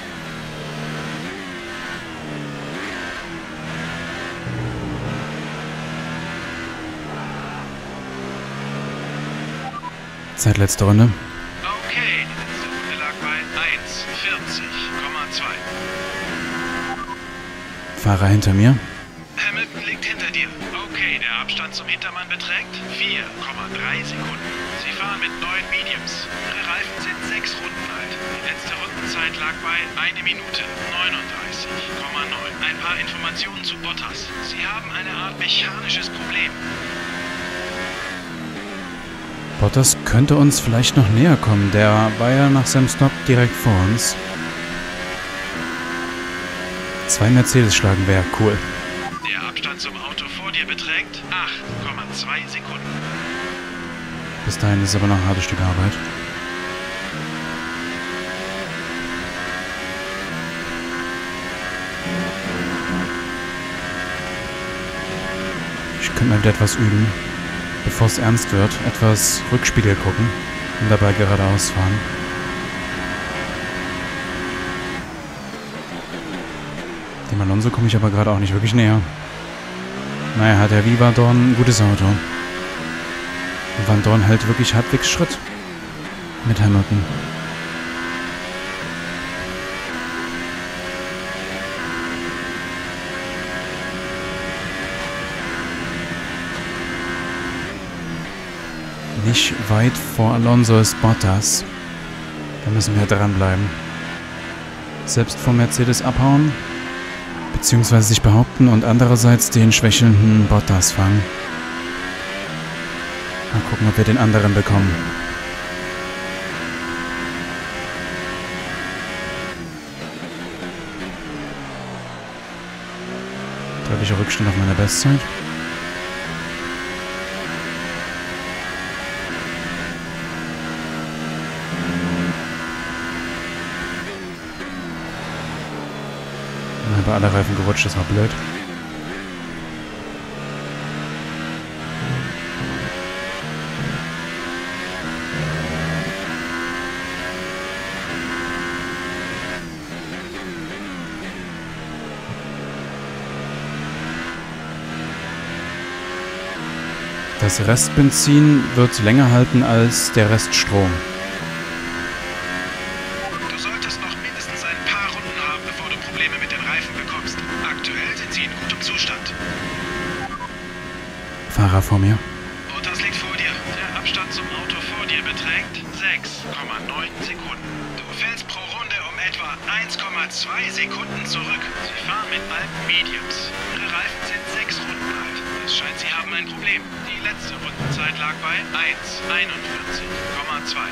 Zeit letzte Runde. Okay, die letzte Runde lag bei 1,40,2. Fahrer hinter mir. Hamilton liegt hinter dir. Okay, der Abstand zum Hintermann beträgt 4,3 Sekunden. Sie fahren mit neuen Mediums. Ihre Reifen sind 6 Runden alt. Die letzte Rundenzeit lag bei 1 Minute 39,9. Ein paar Informationen zu Bottas. Sie haben eine Art mechanisches Problem. Bottas könnte uns vielleicht noch näher kommen. Der war ja nach seinem Stop direkt vor uns. 2 Mercedes schlagen wäre cool. Der Abstand zum Auto vor dir beträgt 8,2 Sekunden. Bis dahin ist es aber noch ein hartes Stück Arbeit. Ich könnte mal wieder etwas üben. Bevor es ernst wird, etwas Rückspiegel gucken und dabei geradeaus fahren. Dem Alonso komme ich aber gerade auch nicht wirklich näher. Naja, hat der wie Van Dorn ein gutes Auto. Und Van Dorn hält wirklich halbwegs Schritt mit Hamilton. Nicht weit vor Alonso ist Bottas. Da müssen wir dranbleiben. Selbst vom Mercedes abhauen, beziehungsweise sich behaupten und andererseits den schwächelnden Bottas fangen. Mal gucken, ob wir den anderen bekommen. Deutlicher Rückstand auf meiner Bestzeit. Alle Reifen gerutscht, das war blöd. Das Restbenzin wird länger halten als der Reststrom. Du solltest noch mindestens ein paar Runden haben, bevor du Probleme mit den Reifen bekommst. Aktuell sind sie in gutem Zustand. Fahrer vor mir. Bottas liegt vor dir. Der Abstand zum Auto vor dir beträgt 6,9 Sekunden. Du fällst pro Runde um etwa 1,2 Sekunden zurück. Sie fahren mit alten Mediums. Ihre Reifen sind 6 Runden alt. Es scheint, sie haben ein Problem. Die letzte Rundenzeit lag bei 1,41,2.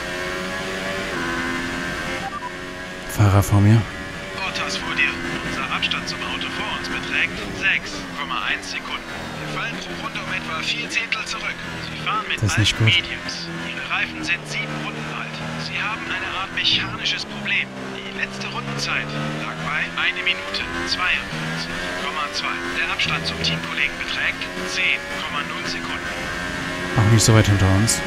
Fahrer vor mir. Bottas vor dir. Unser Abstand zum Auto vor uns beträgt 6,1 Sekunden. Wir fallen pro Runde um etwa 4 Zehntel zurück. Sie fahren mit Das ist nicht alten gut. Mediums. Ihre Reifen sind 7 Runden alt. Sie haben eine Art mechanisches Problem. Die letzte Rundenzeit lag bei 1 Minute 42,2. Der Abstand zum Teamkollegen beträgt 10,0 Sekunden. Auch nicht so weit hinter uns.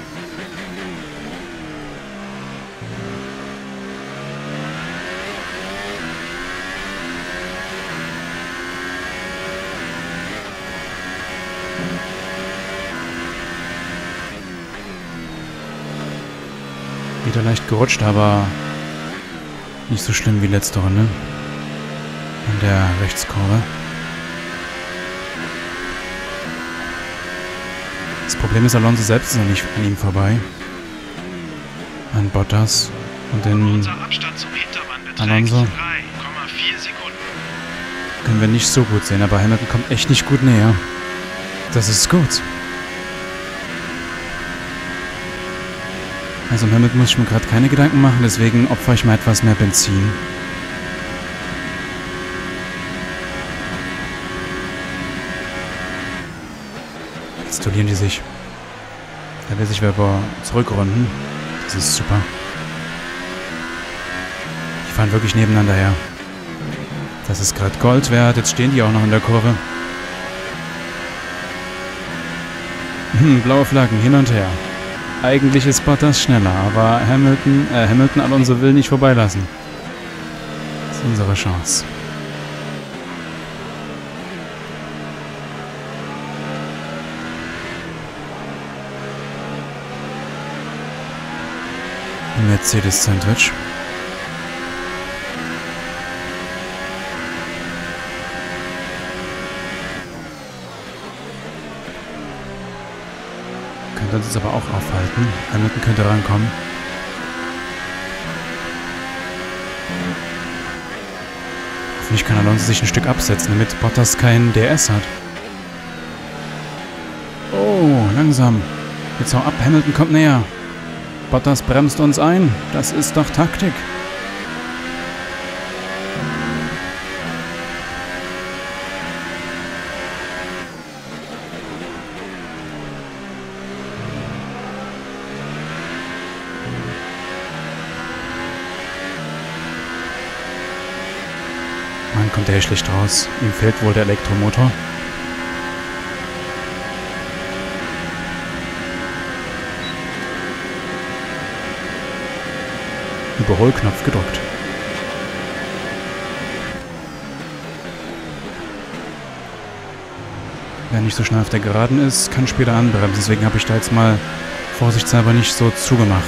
Wieder leicht gerutscht, aber nicht so schlimm wie letzte Runde. An der Rechtskurve. Das Problem ist, Alonso selbst ist noch nicht an ihm vorbei. An Bottas und den Unser Abstand zum Hintermann beträgt Alonso 3,4 Sekunden. können wir nicht so gut sehen, aber Hamilton kommt echt nicht gut näher. Das ist gut. Also um Hamilton muss ich mir gerade keine Gedanken machen, deswegen opfere ich mal etwas mehr Benzin. Jetzt duellieren die sich. Da will sich wer aber zurückrunden. Das ist super. Die fahren wirklich nebeneinander her. Das ist gerade Gold wert. Jetzt stehen die auch noch in der Kurve. Blaue Flaggen hin und her. Eigentlich ist Bottas schneller, aber Hamilton Alonso will nicht vorbeilassen. Das ist unsere Chance. Mercedes Sandwich. Könnte uns aber auch aufhalten. Hamilton könnte rankommen. Hoffentlich kann Alonso sich ein Stück absetzen, damit Bottas keinen DRS hat. Oh, langsam. Jetzt hau ab, Hamilton kommt näher. Bottas bremst uns ein. Das ist doch Taktik. Mann, kommt der hier schlecht raus. Ihm fehlt wohl der Elektromotor. Überholknopf gedrückt. Wer nicht so schnell auf der Geraden ist, kann später anbremsen. Deswegen habe ich da jetzt mal vorsichtshalber nicht so zugemacht.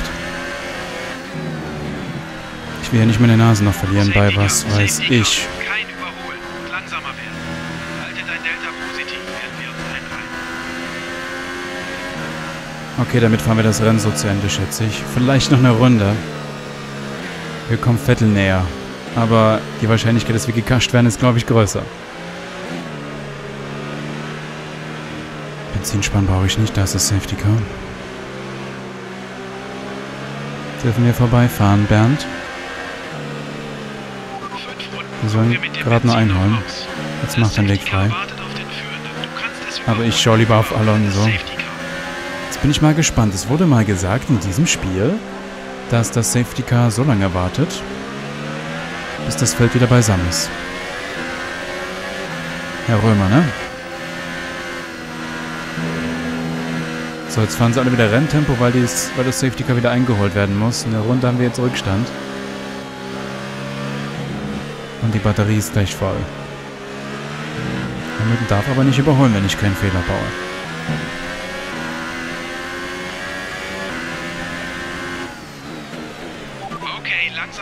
Ich will ja nicht meine Nase noch verlieren bei was weiß ich. Kein Überholen. Langsamer werden. Halte dein Delta positiv, werden wir uns einreihen. Okay, damit fahren wir das Rennen so zu Ende, schätze ich. Vielleicht noch eine Runde. Hier kommt Vettel näher. Aber die Wahrscheinlichkeit, dass wir gekascht werden, ist, glaube ich, größer. Benzinsparen brauche ich nicht, da ist das Safety Car. Dürfen wir vorbeifahren, Bernd? Wir sollen gerade nur einholen. Jetzt macht er den Weg frei. Aber ich schaue lieber auf Alonso. Jetzt bin ich mal gespannt. Es wurde mal gesagt in diesem Spiel, dass das Safety Car so lange wartet, bis das Feld wieder beisammen ist. Herr Römer, ne? So, jetzt fahren sie alle wieder Renntempo, weil das Safety Car wieder eingeholt werden muss. In der Runde haben wir jetzt Rückstand. Und die Batterie ist gleich voll. Hamilton darf aber nicht überholen, wenn ich keinen Fehler baue.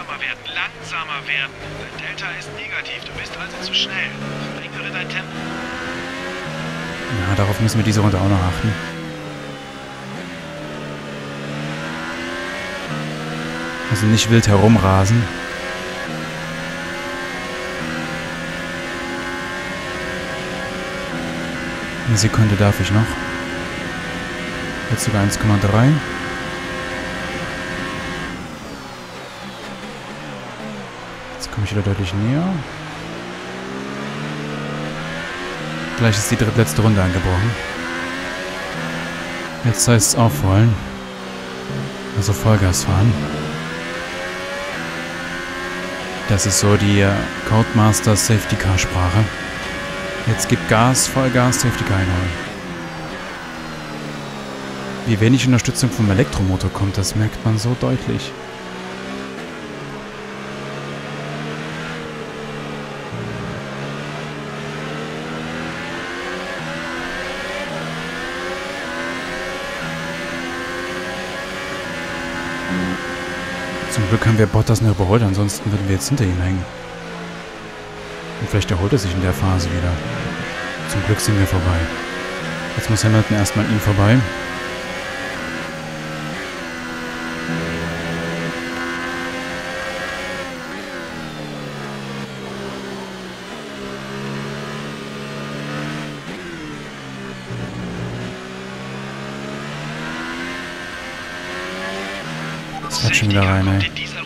Langsamer werden, langsamer werden. Dein Delta ist negativ, du bist also zu schnell. Verringere dein Tempo. Ja, darauf müssen wir diese Runde auch noch achten. Also nicht wild herumrasen. Eine Sekunde darf ich noch. Jetzt sogar 1,3. Jetzt komme ich wieder deutlich näher. Gleich ist die drittletzte Runde angebrochen. Jetzt heißt es aufrollen. Also Vollgas fahren. Das ist so die Codemaster Safety Car Sprache. Jetzt gibt Gas, Vollgas, Safety Car einholen. Wie wenig Unterstützung vom Elektromotor kommt, das merkt man so deutlich. Zum Glück haben wir Bottas noch überholt, ansonsten würden wir jetzt hinter ihm hängen. Und vielleicht erholt er sich in der Phase wieder. Zum Glück sind wir vorbei. Jetzt muss Hamilton erstmal an ihm vorbei. Das wird schon wieder rein, ey.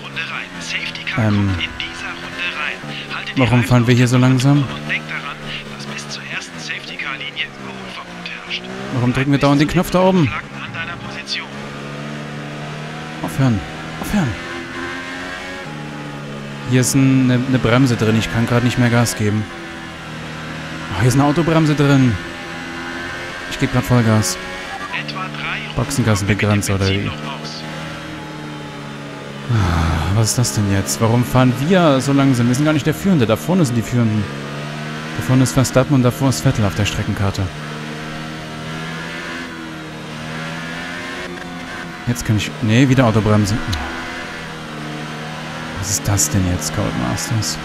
Warum fahren wir hier so langsam? Warum drücken wir dauernd den Knopf da oben? Aufhören. Aufhören. Hier ist eine Bremse drin. Ich kann gerade nicht mehr Gas geben. Oh, hier ist eine Autobremse drin. Ich gebe gerade Vollgas. Boxengassenbegrenzer oder wie? Was ist das denn jetzt? Warum fahren wir so langsam? Wir sind gar nicht der Führende. Da vorne sind die Führenden. Da vorne ist Verstappen und davor ist Vettel auf der Streckenkarte. Jetzt kann ich... Nee, wieder Autobremse. Was ist das denn jetzt, Codemasters?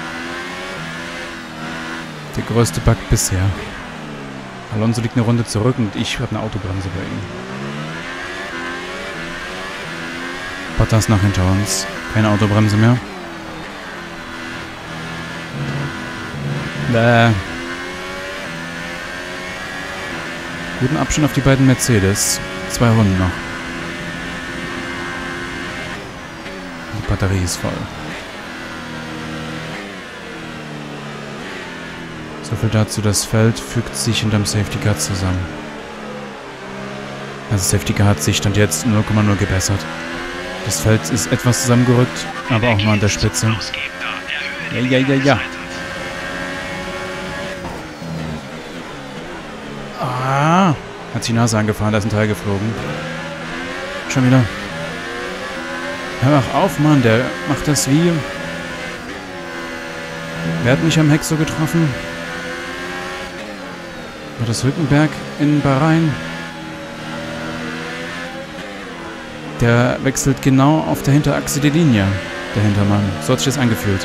Der größte Bug bisher. Alonso liegt eine Runde zurück und ich habe eine Autobremse bei ihm. Bottas noch hinter uns. Keine Autobremse mehr. Guten Abstand auf die beiden Mercedes. 2 Runden noch. Die Batterie ist voll. So viel dazu, das Feld fügt sich hinterm Safety Car zusammen. Also Safety Car hat sich Stand jetzt 0,0 gebessert. Das Feld ist etwas zusammengerückt, aber auch nur an der Spitze. Ja. Ah! Hat die Nase angefahren, da ist ein Teil geflogen. Schon wieder. Hör doch auf, Mann, der macht das wie... Wer hat mich am Heck so getroffen? War das Hülkenberg in Bahrain? Der wechselt genau auf der Hinterachse die Linie, der Hintermann. So hat sich das angefühlt.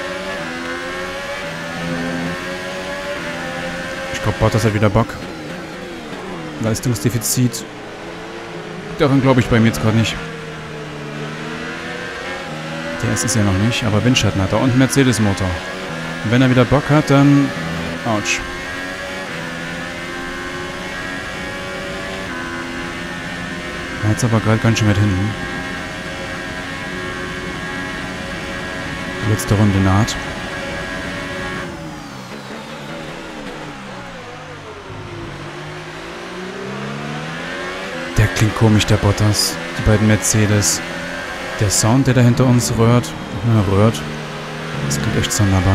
Ich glaube, Bottas hat wieder Bock. Leistungsdefizit. Daran glaube ich bei mir jetzt gerade nicht. Der ist es ja noch nicht, aber Windschatten hat er und einen Mercedes-Motor. Und wenn er wieder Bock hat, dann... Autsch. Jetzt aber gerade ganz schön weit hinten. Die letzte Runde naht. Der klingt komisch, der Bottas. Die beiden Mercedes. Der Sound, der da hinter uns rührt. Das klingt echt sonderbar.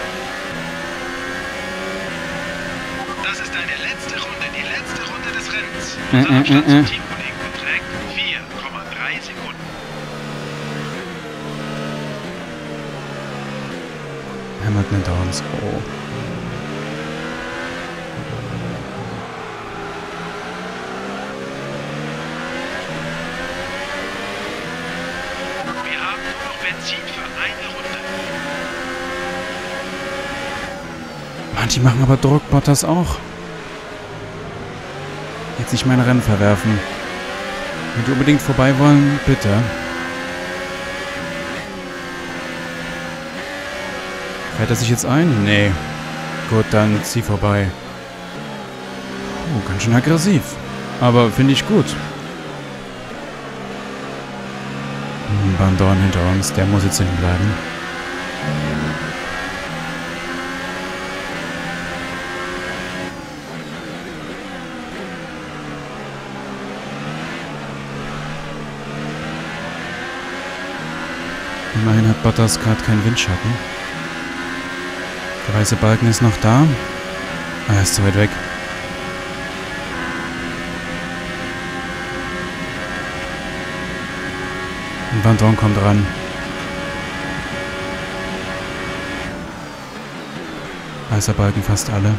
Das ist deine letzte Runde, die letzte Runde des Rennens. Unser Abstand zum Teamkollegen beträgt 4,3 Sekunden. Hamilton hinter uns. Oh. Wir haben nur noch Benzin Sieg für eine Runde. Mann, die machen aber Druck, Bottas auch. Jetzt nicht mein Rennen verwerfen. Wenn die unbedingt vorbei wollen, bitte. Fährt er sich jetzt ein? Nee. Gut, dann zieh vorbei. Oh, ganz schön aggressiv. Aber finde ich gut. Van Dorn hinter uns, der muss jetzt hinten bleiben. Immerhin hat Bottas gerade keinen Windschatten. Der weiße Balken ist noch da. Ah, er ist zu weit weg. Und Van Dorn kommt ran. Weißer Balken fast alle.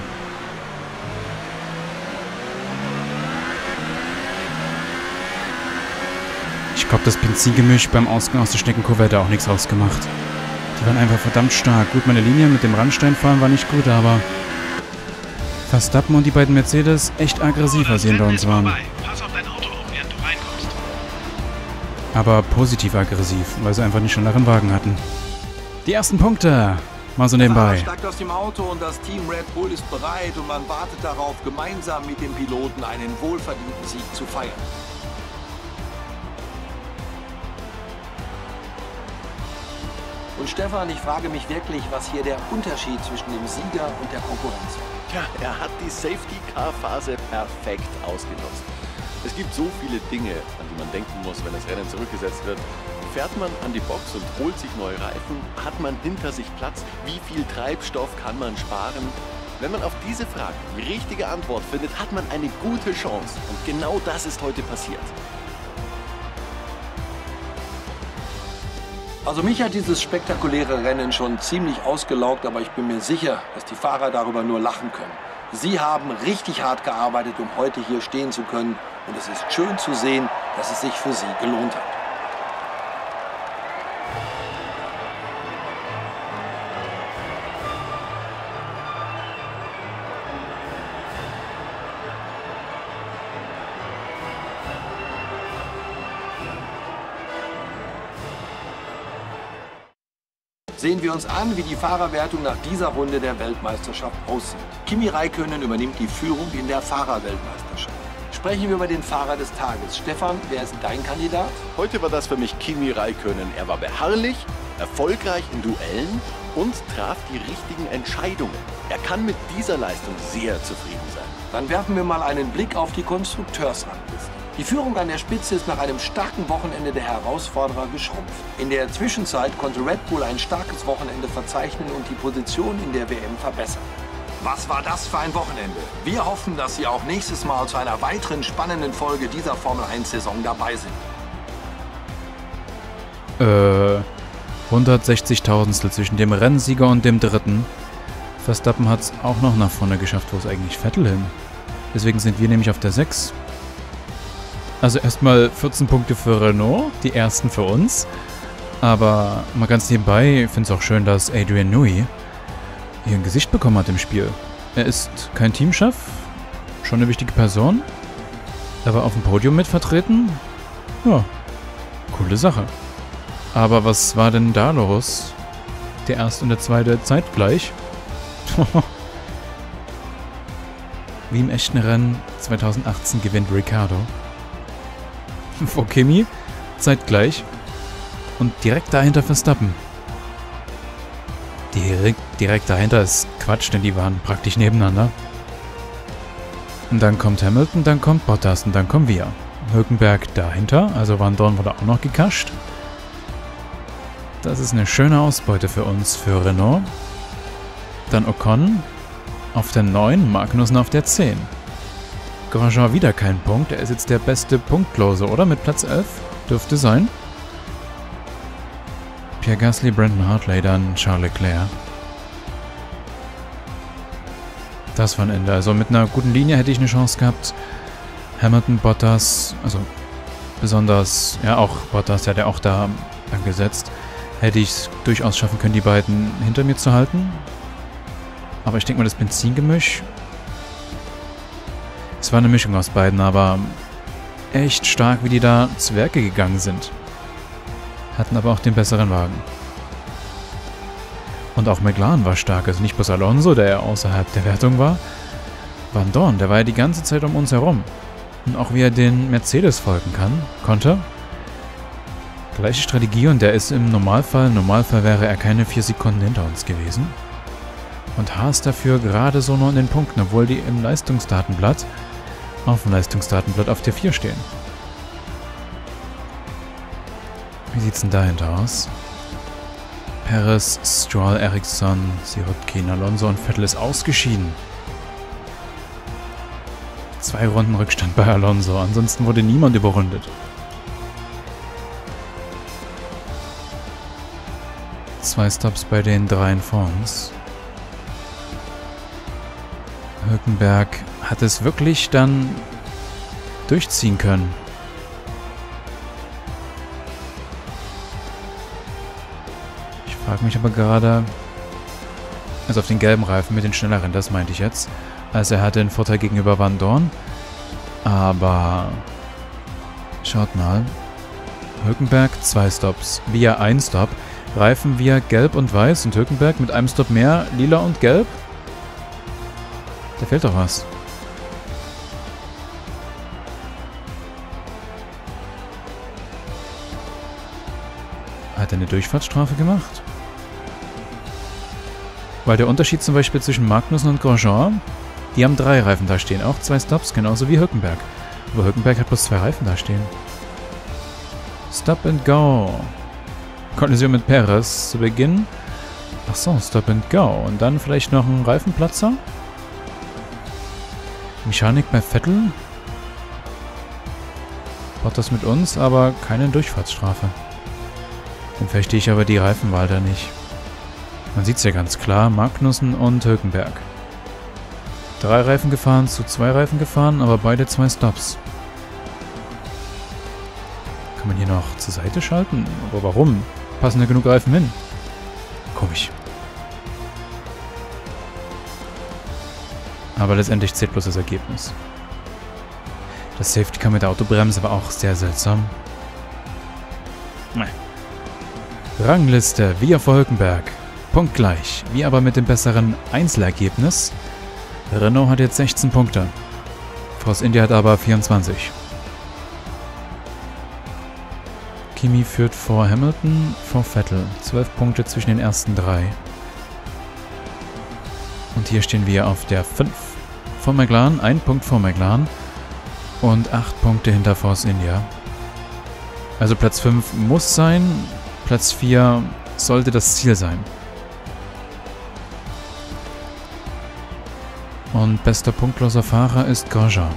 Ich glaube, das Benzingemisch beim Ausgang aus der Schneckenkurve hätte auch nichts ausgemacht. Die waren einfach verdammt stark. Gut, meine Linie mit dem Randsteinfahren war nicht gut, aber Verstappen und die beiden Mercedes echt aggressiv, als sie hinter uns waren. Pass auf dein Auto auf, während du reinkommst. Aber positiv aggressiv, weil sie einfach nicht schnelleren Wagen hatten. Die ersten Punkte. Mal so nebenbei. Steigt aus dem Auto und das Team Red Bull ist bereit und man wartet darauf, gemeinsam mit dem Piloten einen wohlverdienten Sieg zu feiern. Und Stefan, ich frage mich wirklich, was hier der Unterschied zwischen dem Sieger und der Konkurrenz war. Ja, er hat die Safety-Car-Phase perfekt ausgenutzt. Es gibt so viele Dinge, an die man denken muss, wenn das Rennen zurückgesetzt wird. Fährt man an die Box und holt sich neue Reifen? Hat man hinter sich Platz? Wie viel Treibstoff kann man sparen? Wenn man auf diese Fragen die richtige Antwort findet, hat man eine gute Chance. Und genau das ist heute passiert. Also mich hat dieses spektakuläre Rennen schon ziemlich ausgelaugt, aber ich bin mir sicher, dass die Fahrer darüber nur lachen können. Sie haben richtig hart gearbeitet, um heute hier stehen zu können. Und es ist schön zu sehen, dass es sich für sie gelohnt hat. Sehen wir uns an, wie die Fahrerwertung nach dieser Runde der Weltmeisterschaft aussieht. Kimi Räikkönen übernimmt die Führung in der Fahrerweltmeisterschaft. Sprechen wir über den Fahrer des Tages. Stefan, wer ist dein Kandidat? Heute war das für mich Kimi Räikkönen. Er war beharrlich, erfolgreich in Duellen und traf die richtigen Entscheidungen. Er kann mit dieser Leistung sehr zufrieden sein. Dann werfen wir mal einen Blick auf die Konstrukteursrangliste. Die Führung an der Spitze ist nach einem starken Wochenende der Herausforderer geschrumpft. In der Zwischenzeit konnte Red Bull ein starkes Wochenende verzeichnen und die Position in der WM verbessern. Was war das für ein Wochenende? Wir hoffen, dass Sie auch nächstes Mal zu einer weiteren spannenden Folge dieser Formel-1-Saison dabei sind. 160.000stel zwischen dem Rennsieger und dem Dritten. Verstappen hat es auch noch nach vorne geschafft, wo es eigentlich Vettel hin. Deswegen sind wir nämlich auf der 6. Also erstmal 14 Punkte für Renault, die ersten für uns. Aber mal ganz nebenbei, ich finde es auch schön, dass Adrian Newey hier ein Gesicht bekommen hat im Spiel. Er ist kein Teamchef, schon eine wichtige Person. Er war auf dem Podium mit vertreten. Ja, coole Sache. Aber was war denn da los? Der erste und der zweite zeitgleich. Wie im echten Rennen 2018 gewinnt Ricciardo. Vor Kimi, zeitgleich. Und direkt dahinter Verstappen. Direkt dahinter ist Quatsch, denn die waren praktisch nebeneinander. Und dann kommt Hamilton, dann kommt Bottas und dann kommen wir. Hülkenberg dahinter, also Van Dorn wurde auch noch gekascht. Das ist eine schöne Ausbeute für uns, für Renault. Dann Ocon auf der 9, Magnussen auf der 10. Grosjean wieder kein Punkt, er ist jetzt der beste Punktlose, oder? Mit Platz 11? Dürfte sein. Pierre Gasly, Brandon Hartley, dann Charles Leclerc. Das war ein Ende. Also mit einer guten Linie hätte ich eine Chance gehabt. Hamilton, Bottas, also besonders, ja auch Bottas, der hat ja auch da angesetzt. hätte ich es durchaus schaffen können, die beiden hinter mir zu halten. Aber ich denke mal, das Benzingemisch... Es war eine Mischung aus beiden, aber echt stark, wie die da zu Werke gegangen sind. Hatten aber auch den besseren Wagen. Und auch McLaren war stark, also nicht bloß Alonso, der ja außerhalb der Wertung war. Van Dorn, der war ja die ganze Zeit um uns herum. Und auch wie er den Mercedes folgen konnte. Gleiche Strategie und der ist im Normalfall. Im Normalfall wäre er keine 4 Sekunden hinter uns gewesen. Und Haas dafür gerade so nur in den Punkten, obwohl die im Leistungsdatenblatt, auf dem Leistungsdatenblatt auf der 4 stehen. Wie sieht's denn dahinter aus? Perez, Stroll, Ericsson, Sirotkin, Alonso und Vettel ist ausgeschieden. 2 Runden Rückstand bei Alonso, ansonsten wurde niemand überrundet. Zwei Stops bei den 3 vor uns. Hülkenberg hat es wirklich dann durchziehen können. Ich frage mich aber gerade... Also auf den gelben Reifen mit den schnelleren, das meinte ich jetzt. Also er hatte einen Vorteil gegenüber Van Dorn. Aber... Schaut mal. Hülkenberg 2 Stops. Wir 1 Stop. Reifen wir gelb und weiß und Hülkenberg mit einem Stop mehr lila und gelb. Da fehlt doch was. Hat er eine Durchfahrtsstrafe gemacht? Weil der Unterschied zum Beispiel zwischen Magnussen und Grosjean, die haben 3 Reifen da stehen, auch 2 Stops, genauso wie Hülkenberg. Aber Hülkenberg hat bloß 2 Reifen da stehen. Stop and go. Kollision mit Perez zu Beginn. Achso, Stop and go. Und dann vielleicht noch ein Reifenplatzer. Mechanik bei Vettel. Baut das mit uns, aber keine Durchfahrtsstrafe. Dann verstehe ich aber die Reifenwahl da nicht. Man sieht es ja ganz klar, Magnussen und Hülkenberg. 3 Reifen gefahren zu 2 Reifen gefahren, aber beide 2 Stops. Kann man hier noch zur Seite schalten? Aber warum? Passen da genug Reifen hin? Komisch. Aber letztendlich zählt bloß das Ergebnis. Das Safety Car mit der Autobremse war auch sehr seltsam. Rangliste, wir vor Hülkenberg. Punktgleich, wir aber mit dem besseren Einzelergebnis. Renault hat jetzt 16 Punkte. Force India hat aber 24. Kimi führt vor Hamilton, vor Vettel. 12 Punkte zwischen den ersten 3. Und hier stehen wir auf der 5. Vor McLaren, 1 Punkt vor McLaren. Und 8 Punkte hinter Force India. Also Platz 5 muss sein. Platz 4 sollte das Ziel sein. Und bester punktloser Fahrer ist Grosjean.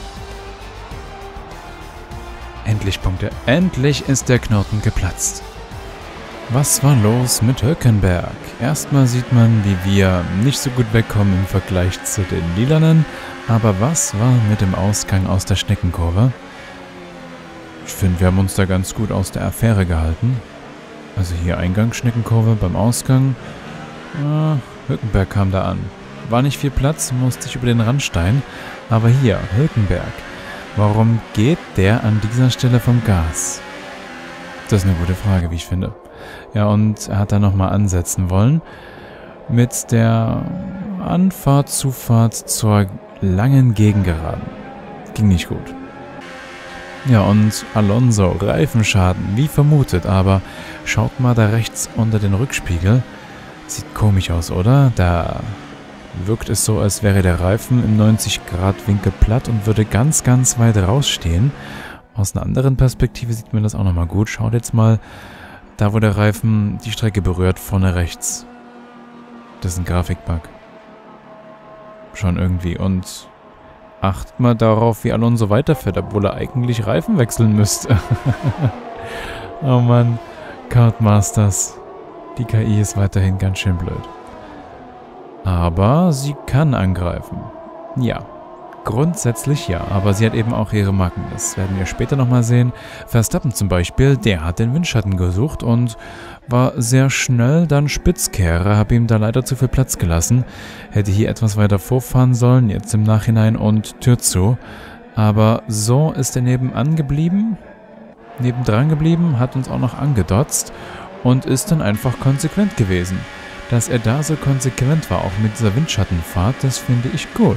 Endlich Punkte. Endlich ist der Knoten geplatzt. Was war los mit Hülkenberg? Erstmal sieht man, wie wir nicht so gut wegkommen im Vergleich zu den Lilanen. Aber was war mit dem Ausgang aus der Schneckenkurve? Ich finde, wir haben uns da ganz gut aus der Affäre gehalten. Also hier Eingang Schneckenkurve, beim Ausgang. Hülkenberg kam da an. War nicht viel Platz, musste ich über den Randstein. Aber hier, Hülkenberg. Warum geht der an dieser Stelle vom Gas? Das ist eine gute Frage, wie ich finde. Ja, und er hat da nochmal ansetzen wollen. Mit der Anfahrt, Zufahrt zur langen Gegengeraden. Ging nicht gut. Ja, und Alonso, Reifenschaden, wie vermutet, aber schaut mal da rechts unter den Rückspiegel. Sieht komisch aus, oder? Da wirkt es so, als wäre der Reifen im 90-Grad-Winkel platt und würde ganz, ganz weit rausstehen. Aus einer anderen Perspektive sieht man das auch nochmal gut. Schaut jetzt mal, da wo der Reifen die Strecke berührt, vorne rechts. Das ist ein Grafikbug. Schon irgendwie. Und achtet mal darauf, wie Alonso weiterfährt, obwohl er eigentlich Reifen wechseln müsste. Oh Mann, Cardmasters. Die KI ist weiterhin ganz schön blöd. Aber sie kann angreifen. Ja, Grundsätzlich ja, aber sie hat eben auch ihre Macken. Das werden wir später nochmal sehen. Verstappen zum Beispiel, der hat den Windschatten gesucht und war sehr schnell dann Spitzkehrer, habe ihm da leider zu viel Platz gelassen. Hätte hier etwas weiter vorfahren sollen, jetzt im Nachhinein und Tür zu. Aber so ist er nebendran geblieben, hat uns auch noch angedotzt und ist dann einfach konsequent gewesen. Dass er da so konsequent war, auch mit dieser Windschattenfahrt, das finde ich gut.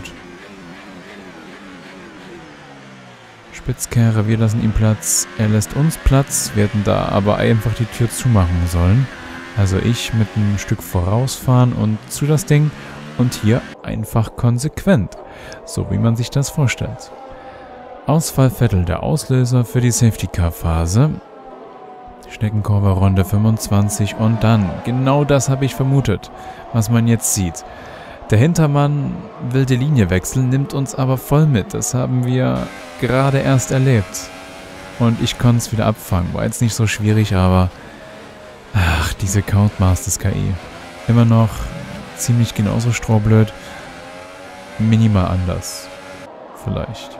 Spitzkehrer, wir lassen ihm Platz, er lässt uns Platz, wir hätten da aber einfach die Tür zumachen sollen. Also ich mit einem Stück vorausfahren und zu das Ding und hier einfach konsequent, so wie man sich das vorstellt. Ausfallvettel, der Auslöser für die Safety-Car-Phase. Schneckenkurve Runde 25 und dann, genau das habe ich vermutet, was man jetzt sieht. Der Hintermann will die Linie wechseln, nimmt uns aber voll mit. Das haben wir gerade erst erlebt. Und ich konnte es wieder abfangen. War jetzt nicht so schwierig, aber... Ach, diese Codemasters KI. Immer noch ziemlich genauso strohblöd. Minimal anders. Vielleicht.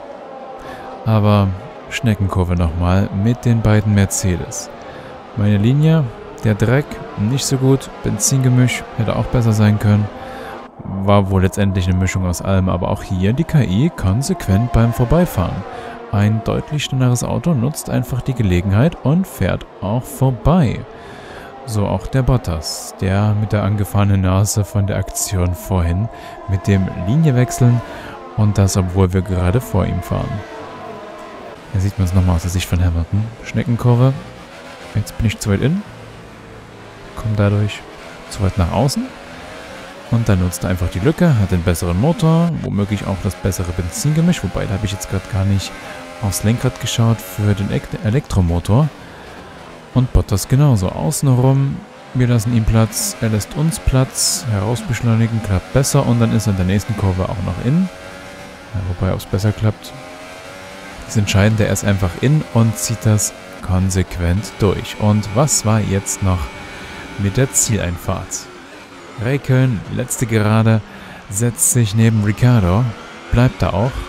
Aber Schneckenkurve nochmal mit den beiden Mercedes. Meine Linie, der Dreck, nicht so gut. Benzingemisch hätte auch besser sein können. War wohl letztendlich eine Mischung aus allem, aber auch hier die KI konsequent beim Vorbeifahren. Ein deutlich schnelleres Auto nutzt einfach die Gelegenheit und fährt auch vorbei. So auch der Bottas, der mit der angefahrenen Nase von der Aktion vorhin mit dem Linienwechseln und das, obwohl wir gerade vor ihm fahren. Hier sieht man es nochmal aus der Sicht von Hamilton. Schneckenkurve. Jetzt bin ich zu weit in. Komme dadurch zu weit nach außen. Und dann nutzt er einfach die Lücke, hat den besseren Motor, womöglich auch das bessere Benzingemisch, wobei da habe ich jetzt gerade gar nicht aufs Lenkrad geschaut für den Elektromotor. Und Bottas genauso, außenrum, wir lassen ihm Platz, er lässt uns Platz, herausbeschleunigen klappt besser und dann ist er in der nächsten Kurve auch noch in. Ja, wobei, ob es besser klappt, das Entscheidende, er ist einfach in und zieht das konsequent durch. Und was war jetzt noch mit der Zieleinfahrt? Räikkönen, letzte Gerade, setzt sich neben Ricciardo, bleibt da auch.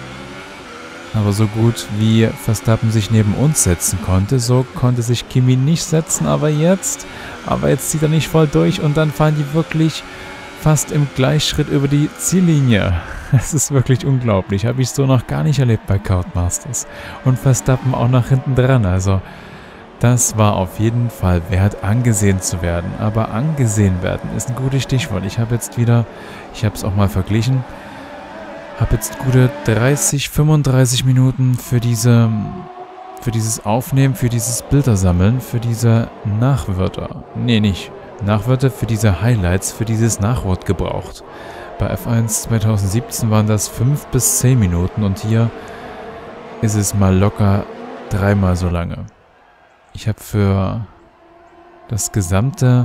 Aber so gut wie Verstappen sich neben uns setzen konnte, so konnte sich Kimi nicht setzen, aber jetzt zieht er nicht voll durch und dann fahren die wirklich fast im Gleichschritt über die Ziellinie. Es ist wirklich unglaublich, habe ich so noch gar nicht erlebt bei Codemasters. Und Verstappen auch nach hinten dran, also... Das war auf jeden Fall wert, angesehen zu werden. Aber angesehen werden ist ein gutes Stichwort. Ich habe jetzt wieder, ich habe es auch mal verglichen, habe jetzt gute 35 Minuten für dieses Aufnehmen, für dieses Bildersammeln, für diese Nachwörter. Nee, nicht. Nachwörter, für diese Highlights, für dieses Nachwort gebraucht. Bei F1 2017 waren das 5 bis 10 Minuten und hier ist es mal locker 3-mal so lange. Ich habe für das gesamte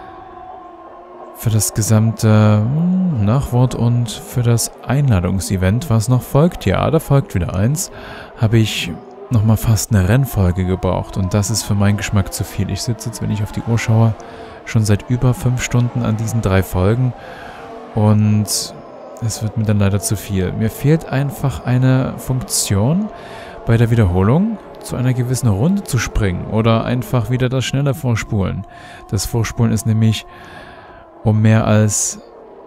Nachwort und für das Einladungsevent, was noch folgt, ja, da folgt wieder eins, habe ich nochmal fast eine Rennfolge gebraucht und das ist für meinen Geschmack zu viel. Ich sitze jetzt, wenn ich auf die Uhr schaue, schon seit über 5 Stunden an diesen 3 Folgen und es wird mir dann leider zu viel. Mir fehlt einfach eine Funktion bei der Wiederholung, zu einer gewissen Runde zu springen oder einfach wieder das schnelle Vorspulen. Das Vorspulen ist nämlich um mehr als...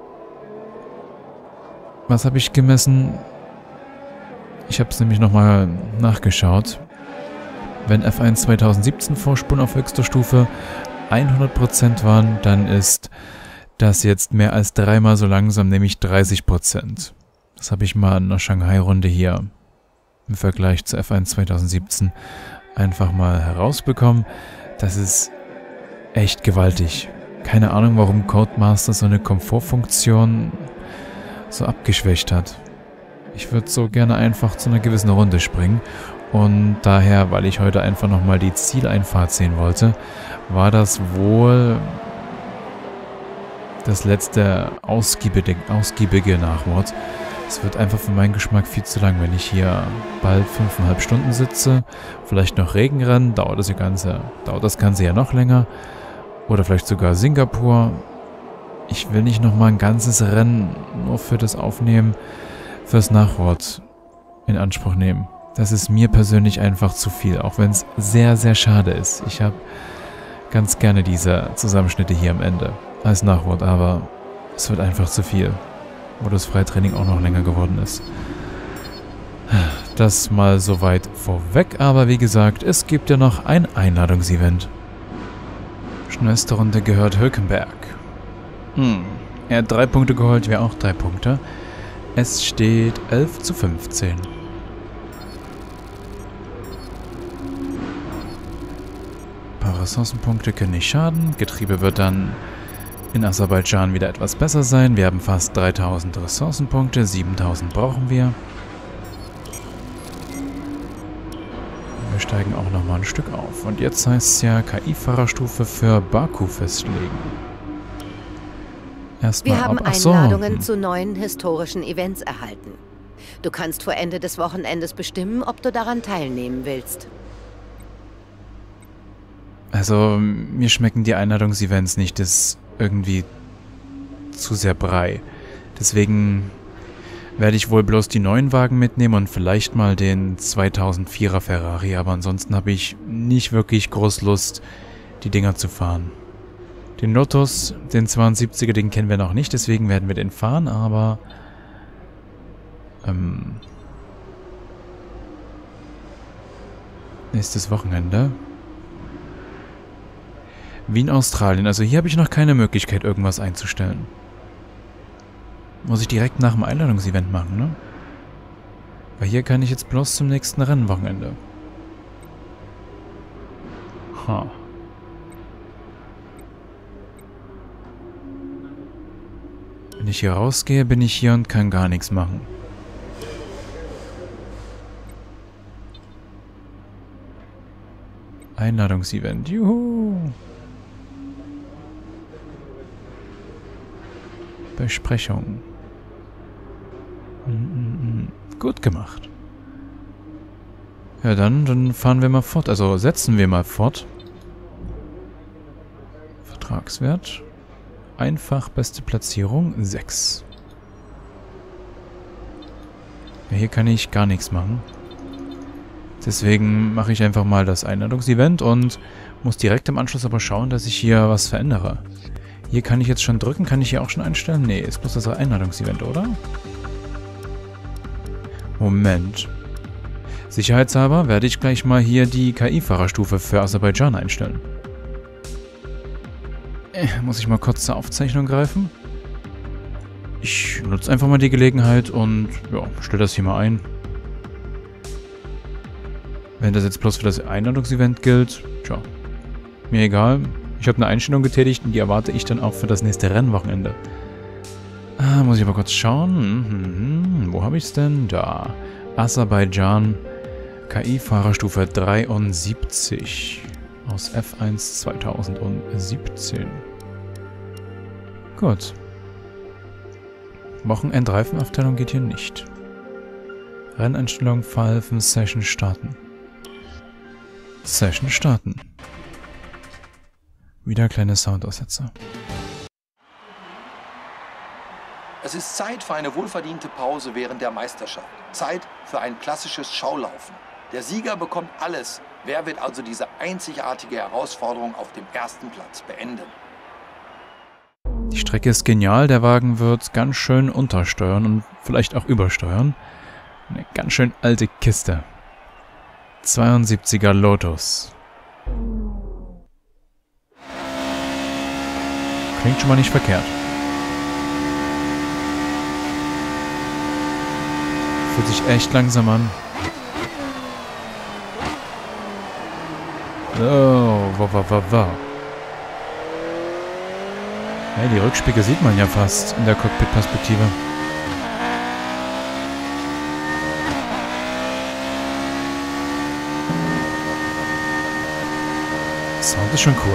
Was habe ich gemessen? Ich habe es nämlich nochmal nachgeschaut. Wenn F1 2017 Vorspulen auf höchster Stufe 100% waren, dann ist das jetzt mehr als 3-mal so langsam, nämlich 30%. Das habe ich mal in einer Shanghai-Runde hier im Vergleich zu F1 2017 einfach mal herausbekommen. Das ist echt gewaltig. Keine Ahnung, warum Codemasters so eine Komfortfunktion so abgeschwächt hat. Ich würde so gerne einfach zu einer gewissen Runde springen. Und daher, weil ich heute einfach nochmal die Zieleinfahrt sehen wollte, war das wohl das letzte ausgiebige Nachwort. Es wird einfach für meinen Geschmack viel zu lang, wenn ich hier bald 5,5 Stunden sitze, vielleicht noch Regenrennen, dauert das Ganze ja noch länger. Oder vielleicht sogar Singapur. Ich will nicht nochmal ein ganzes Rennen nur für das Aufnehmen fürs Nachwort in Anspruch nehmen. Das ist mir persönlich einfach zu viel, auch wenn es sehr, sehr schade ist. Ich habe ganz gerne diese Zusammenschnitte hier am Ende als Nachwort, aber es wird einfach zu viel, wo das Freitraining auch noch länger geworden ist. Das mal soweit vorweg, aber wie gesagt, es gibt ja noch ein Einladungsevent. Schnellste Runde gehört Hülkenberg. Er hat 3 Punkte geholt, wir auch 3 Punkte. Es steht 11:15. Ein paar Ressourcenpunkte können nicht schaden. Getriebe wird dann in Aserbaidschan wieder etwas besser sein. Wir haben fast 3000 Ressourcenpunkte, 7000 brauchen wir. Wir steigen auch nochmal ein Stück auf. Und jetzt heißt es ja KI-Fahrerstufe für Baku festlegen. Wir haben Einladungen zu neuen historischen Events erhalten. Du kannst vor Ende des Wochenendes bestimmen, ob du daran teilnehmen willst. Also, mir schmecken die Einladungsevents nicht, das ist irgendwie zu sehr Brei. Deswegen werde ich wohl bloß die neuen Wagen mitnehmen und vielleicht mal den 2004er Ferrari, aber ansonsten habe ich nicht wirklich groß Lust, die Dinger zu fahren. Den Lotus, den 72er, den kennen wir noch nicht, deswegen werden wir den fahren, aber nächstes Wochenende. Wien, Australien. Also hier habe ich noch keine Möglichkeit, irgendwas einzustellen. Muss ich direkt nach dem Einladungsevent machen, ne? Weil hier kann ich jetzt bloß zum nächsten Rennwochenende. Wenn ich hier rausgehe, bin ich hier und kann gar nichts machen. Einladungsevent. Juhu! Besprechung. Gut gemacht. Ja, dann fahren wir mal fort. Also setzen wir mal fort. Vertragswert. Einfach beste Platzierung 6. Ja, hier kann ich gar nichts machen. Deswegen mache ich einfach mal das Einladungsevent und muss direkt im Anschluss aber schauen, dass ich hier was verändere. Hier kann ich jetzt schon drücken. Kann ich hier auch schon einstellen? Nee, ist bloß das Einladungsevent, oder? Moment. Sicherheitshalber werde ich gleich mal hier die KI-Fahrerstufe für Aserbaidschan einstellen. Muss ich mal kurz zur Aufzeichnung greifen? Ich nutze einfach mal die Gelegenheit und ja, stelle das hier mal ein. Wenn das jetzt bloß für das Einladungsevent gilt, tja, mir egal. Ich habe eine Einstellung getätigt und die erwarte ich dann auch für das nächste Rennwochenende. Muss ich aber kurz schauen. Wo habe ich es denn? Da. Aserbaidschan. KI-Fahrerstufe 73. Aus F1 2017. Gut. Wochenendreifenaufteilung geht hier nicht. Renneinstellung verhelfen, Session starten. Session starten. Wieder kleine Soundaussetzer. Es ist Zeit für eine wohlverdiente Pause während der Meisterschaft. Zeit für ein klassisches Schaulaufen. Der Sieger bekommt alles. Wer wird also diese einzigartige Herausforderung auf dem ersten Platz beenden? Die Strecke ist genial. Der Wagen wird ganz schön untersteuern und vielleicht auch übersteuern. Eine ganz schön alte Kiste. 72er Lotus. Klingt schon mal nicht verkehrt. Fühlt sich echt langsam an. Oh, wow. Hey, die Rückspiegel sieht man ja fast in der Cockpit-Perspektive. Sound ist schon cool.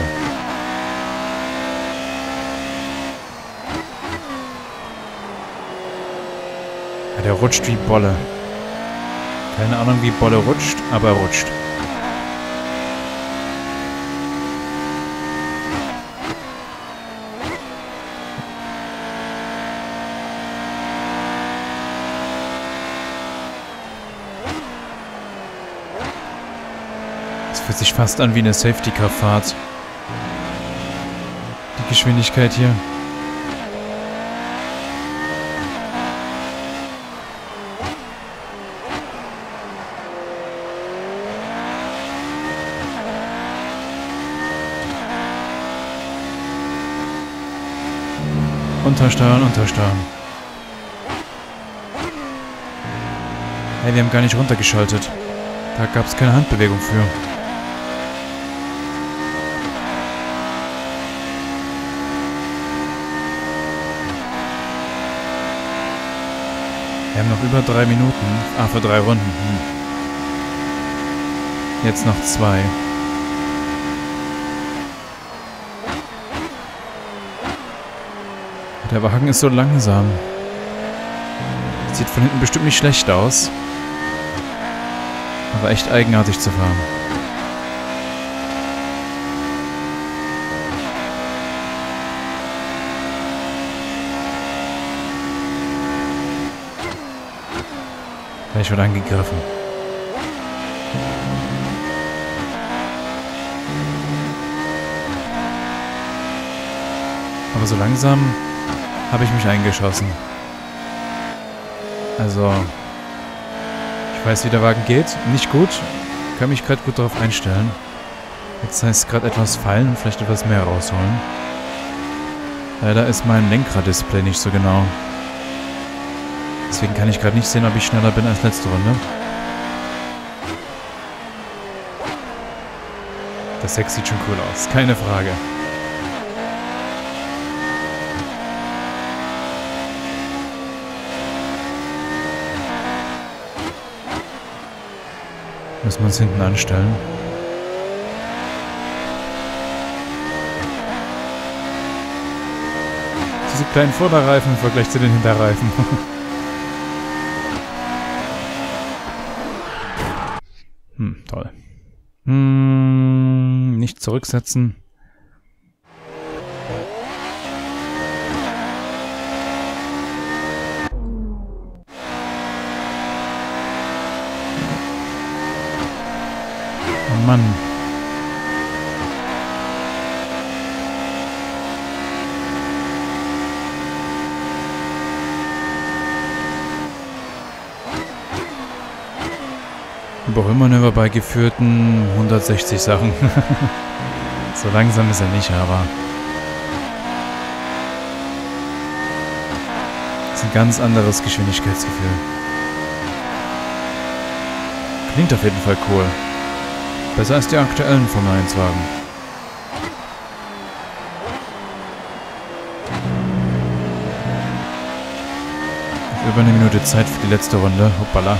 Ja, der rutscht wie Bolle. Keine Ahnung, wie Bolle rutscht, aber er rutscht. Fühlt sich fast an wie eine Safety-Car-Fahrt. Die Geschwindigkeit hier. Untersteuern, untersteuern. Hey, wir haben gar nicht runtergeschaltet. Da gab es keine Handbewegung für. Wir haben noch über 3 Minuten. Ah, für 3 Runden. Jetzt noch 2. Der Wagen ist so langsam. Sieht von hinten bestimmt nicht schlecht aus. Aber echt eigenartig zu fahren. Gleich wird angegriffen. Aber so langsam habe ich mich eingeschossen. Also, ich weiß, wie der Wagen geht. Nicht gut. Kann mich gerade gut darauf einstellen. Jetzt heißt es gerade etwas fallen und vielleicht etwas mehr rausholen. Leider ist mein Lenkrad-Display nicht so genau. Deswegen kann ich gerade nicht sehen, ob ich schneller bin als letzte Runde. Das Heck sieht schon cool aus. Keine Frage. Müssen wir uns hinten anstellen. Diese kleinen Vorderreifen im Vergleich zu den Hinterreifen. Toll. Nicht zurücksetzen. Oh Mann. Überholmanöver bei geführten 160 Sachen. So langsam ist er nicht, aber das ist ein ganz anderes Geschwindigkeitsgefühl. Klingt auf jeden Fall cool. Besser als die aktuellen Formel 1 Wagen. Über eine Minute Zeit für die letzte Runde. Hoppala.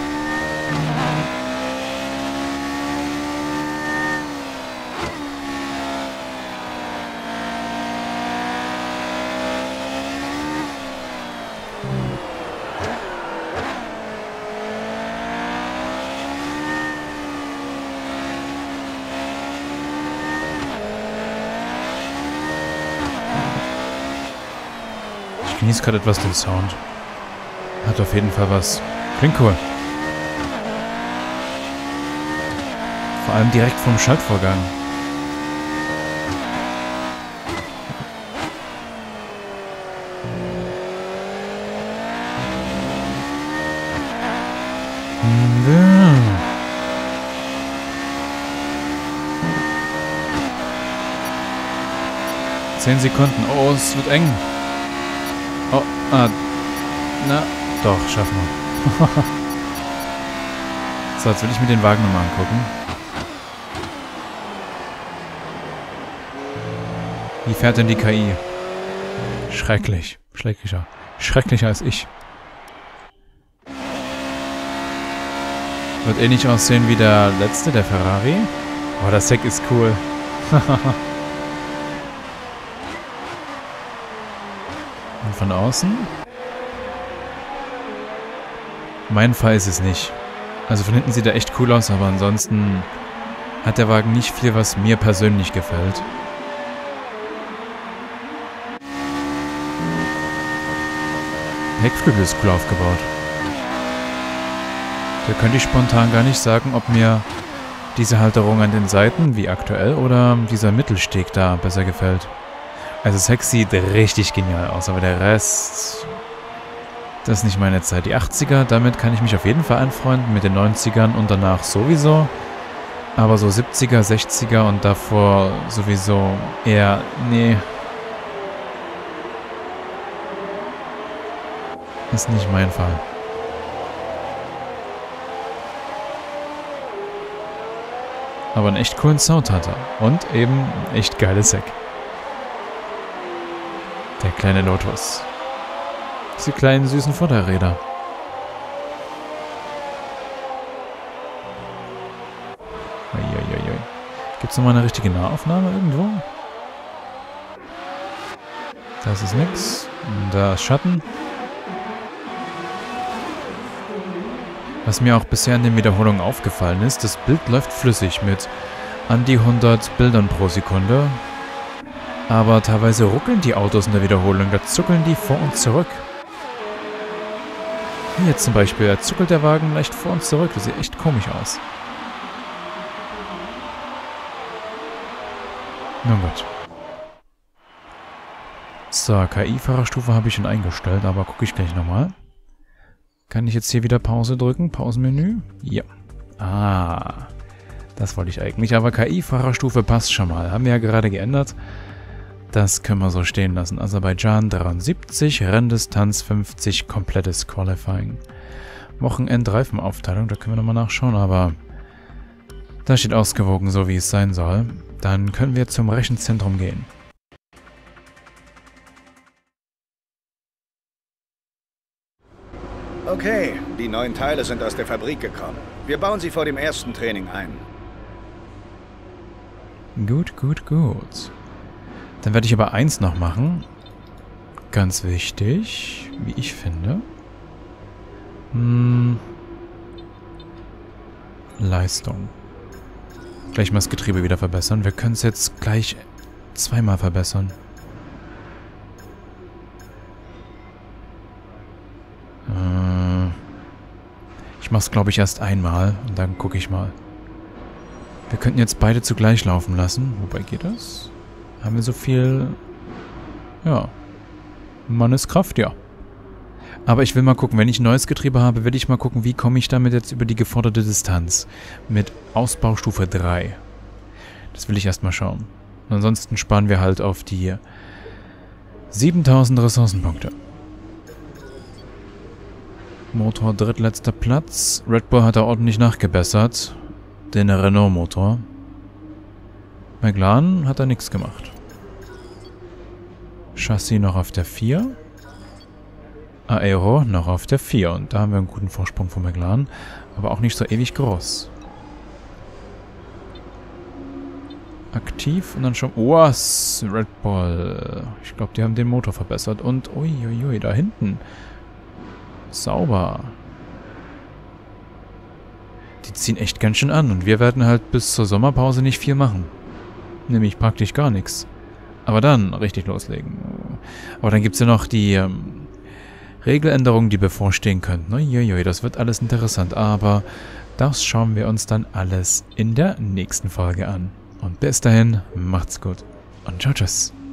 Ich genieße gerade etwas den Sound. Hat auf jeden Fall was. Klingt cool. Vor allem direkt vom Schaltvorgang. Ja. 10 Sekunden. Oh, es wird eng. Oh, na, doch, schaffen wir. So, jetzt will ich mir den Wagen nochmal angucken. Wie fährt denn die KI? Schrecklich. Schrecklicher. Schrecklicher als ich. Wird ähnlich aussehen wie der letzte, der Ferrari. Oh, das Heck ist cool. Und von außen? Mein Fall ist es nicht. Also von hinten sieht er echt cool aus, aber ansonsten hat der Wagen nicht viel, was mir persönlich gefällt. Der Heckflügel ist cool aufgebaut. Da könnte ich spontan gar nicht sagen, ob mir diese Halterung an den Seiten, wie aktuell, oder dieser Mittelsteg da besser gefällt. Also das Heck sieht richtig genial aus, aber der Rest... Das ist nicht meine Zeit. Die 80er, damit kann ich mich auf jeden Fall anfreunden, mit den 90ern und danach sowieso. Aber so 70er, 60er und davor sowieso eher... Nee. Ist nicht mein Fall. Aber einen echt coolen Sound hat er. Und eben ein echt geiles Heck. Der kleine Lotus. Diese kleinen süßen Vorderräder. Uiuiui. Gibt es nochmal eine richtige Nahaufnahme irgendwo? Das ist nix. Da ist Schatten. Was mir auch bisher in den Wiederholungen aufgefallen ist, das Bild läuft flüssig mit an die 100 Bildern pro Sekunde. Aber teilweise ruckeln die Autos in der Wiederholung, da zuckeln die vor und zurück. Hier zum Beispiel, da zuckelt der Wagen leicht vor und zurück, das sieht echt komisch aus. Nun gut. So, KI-Fahrerstufe habe ich schon eingestellt, aber gucke ich gleich nochmal. Kann ich jetzt hier wieder Pause drücken? Pausenmenü? Ja. Ah, das wollte ich eigentlich. Aber KI-Fahrerstufe passt schon mal. Haben wir ja gerade geändert. Das können wir so stehen lassen. Aserbaidschan 73, Renndistanz 50, komplettes Qualifying. Wochenendreifenaufteilung, da können wir nochmal nachschauen, aber da steht ausgewogen, so wie es sein soll. Dann können wir zum Rechenzentrum gehen. Okay, die neuen Teile sind aus der Fabrik gekommen. Wir bauen sie vor dem ersten Training ein. Gut. Dann werde ich aber eins noch machen. Ganz wichtig, wie ich finde. Leistung. Gleich mal das Getriebe wieder verbessern. Wir können es jetzt gleich zweimal verbessern. Ich mache es, glaube ich, erst einmal und dann gucke ich mal. Wir könnten jetzt beide zugleich laufen lassen. Wobei geht das? Haben wir so viel... Ja. Manneskraft, ja. Aber ich will mal gucken, wenn ich ein neues Getriebe habe, will ich mal gucken, wie komme ich damit jetzt über die geforderte Distanz. Mit Ausbaustufe 3. Das will ich erstmal schauen. Und ansonsten sparen wir halt auf die 7000 Ressourcenpunkte. Motor drittletzter Platz. Red Bull hat da ordentlich nachgebessert. Den Renault-Motor. McLaren hat da nichts gemacht. Chassis noch auf der 4. Aero noch auf der 4. Und da haben wir einen guten Vorsprung von McLaren. Aber auch nicht so ewig groß. Aktiv und dann schon... Was? Red Bull. Ich glaube, die haben den Motor verbessert. Und uiuiui, da hinten... Sauber. Die ziehen echt ganz schön an und wir werden halt bis zur Sommerpause nicht viel machen. Nämlich praktisch gar nichts. Aber dann richtig loslegen. Aber dann gibt es ja noch die Regeländerungen, die bevorstehen könnten. Uiuiui, das wird alles interessant. Aber das schauen wir uns dann alles in der nächsten Folge an. Und bis dahin, macht's gut und ciao, tschüss.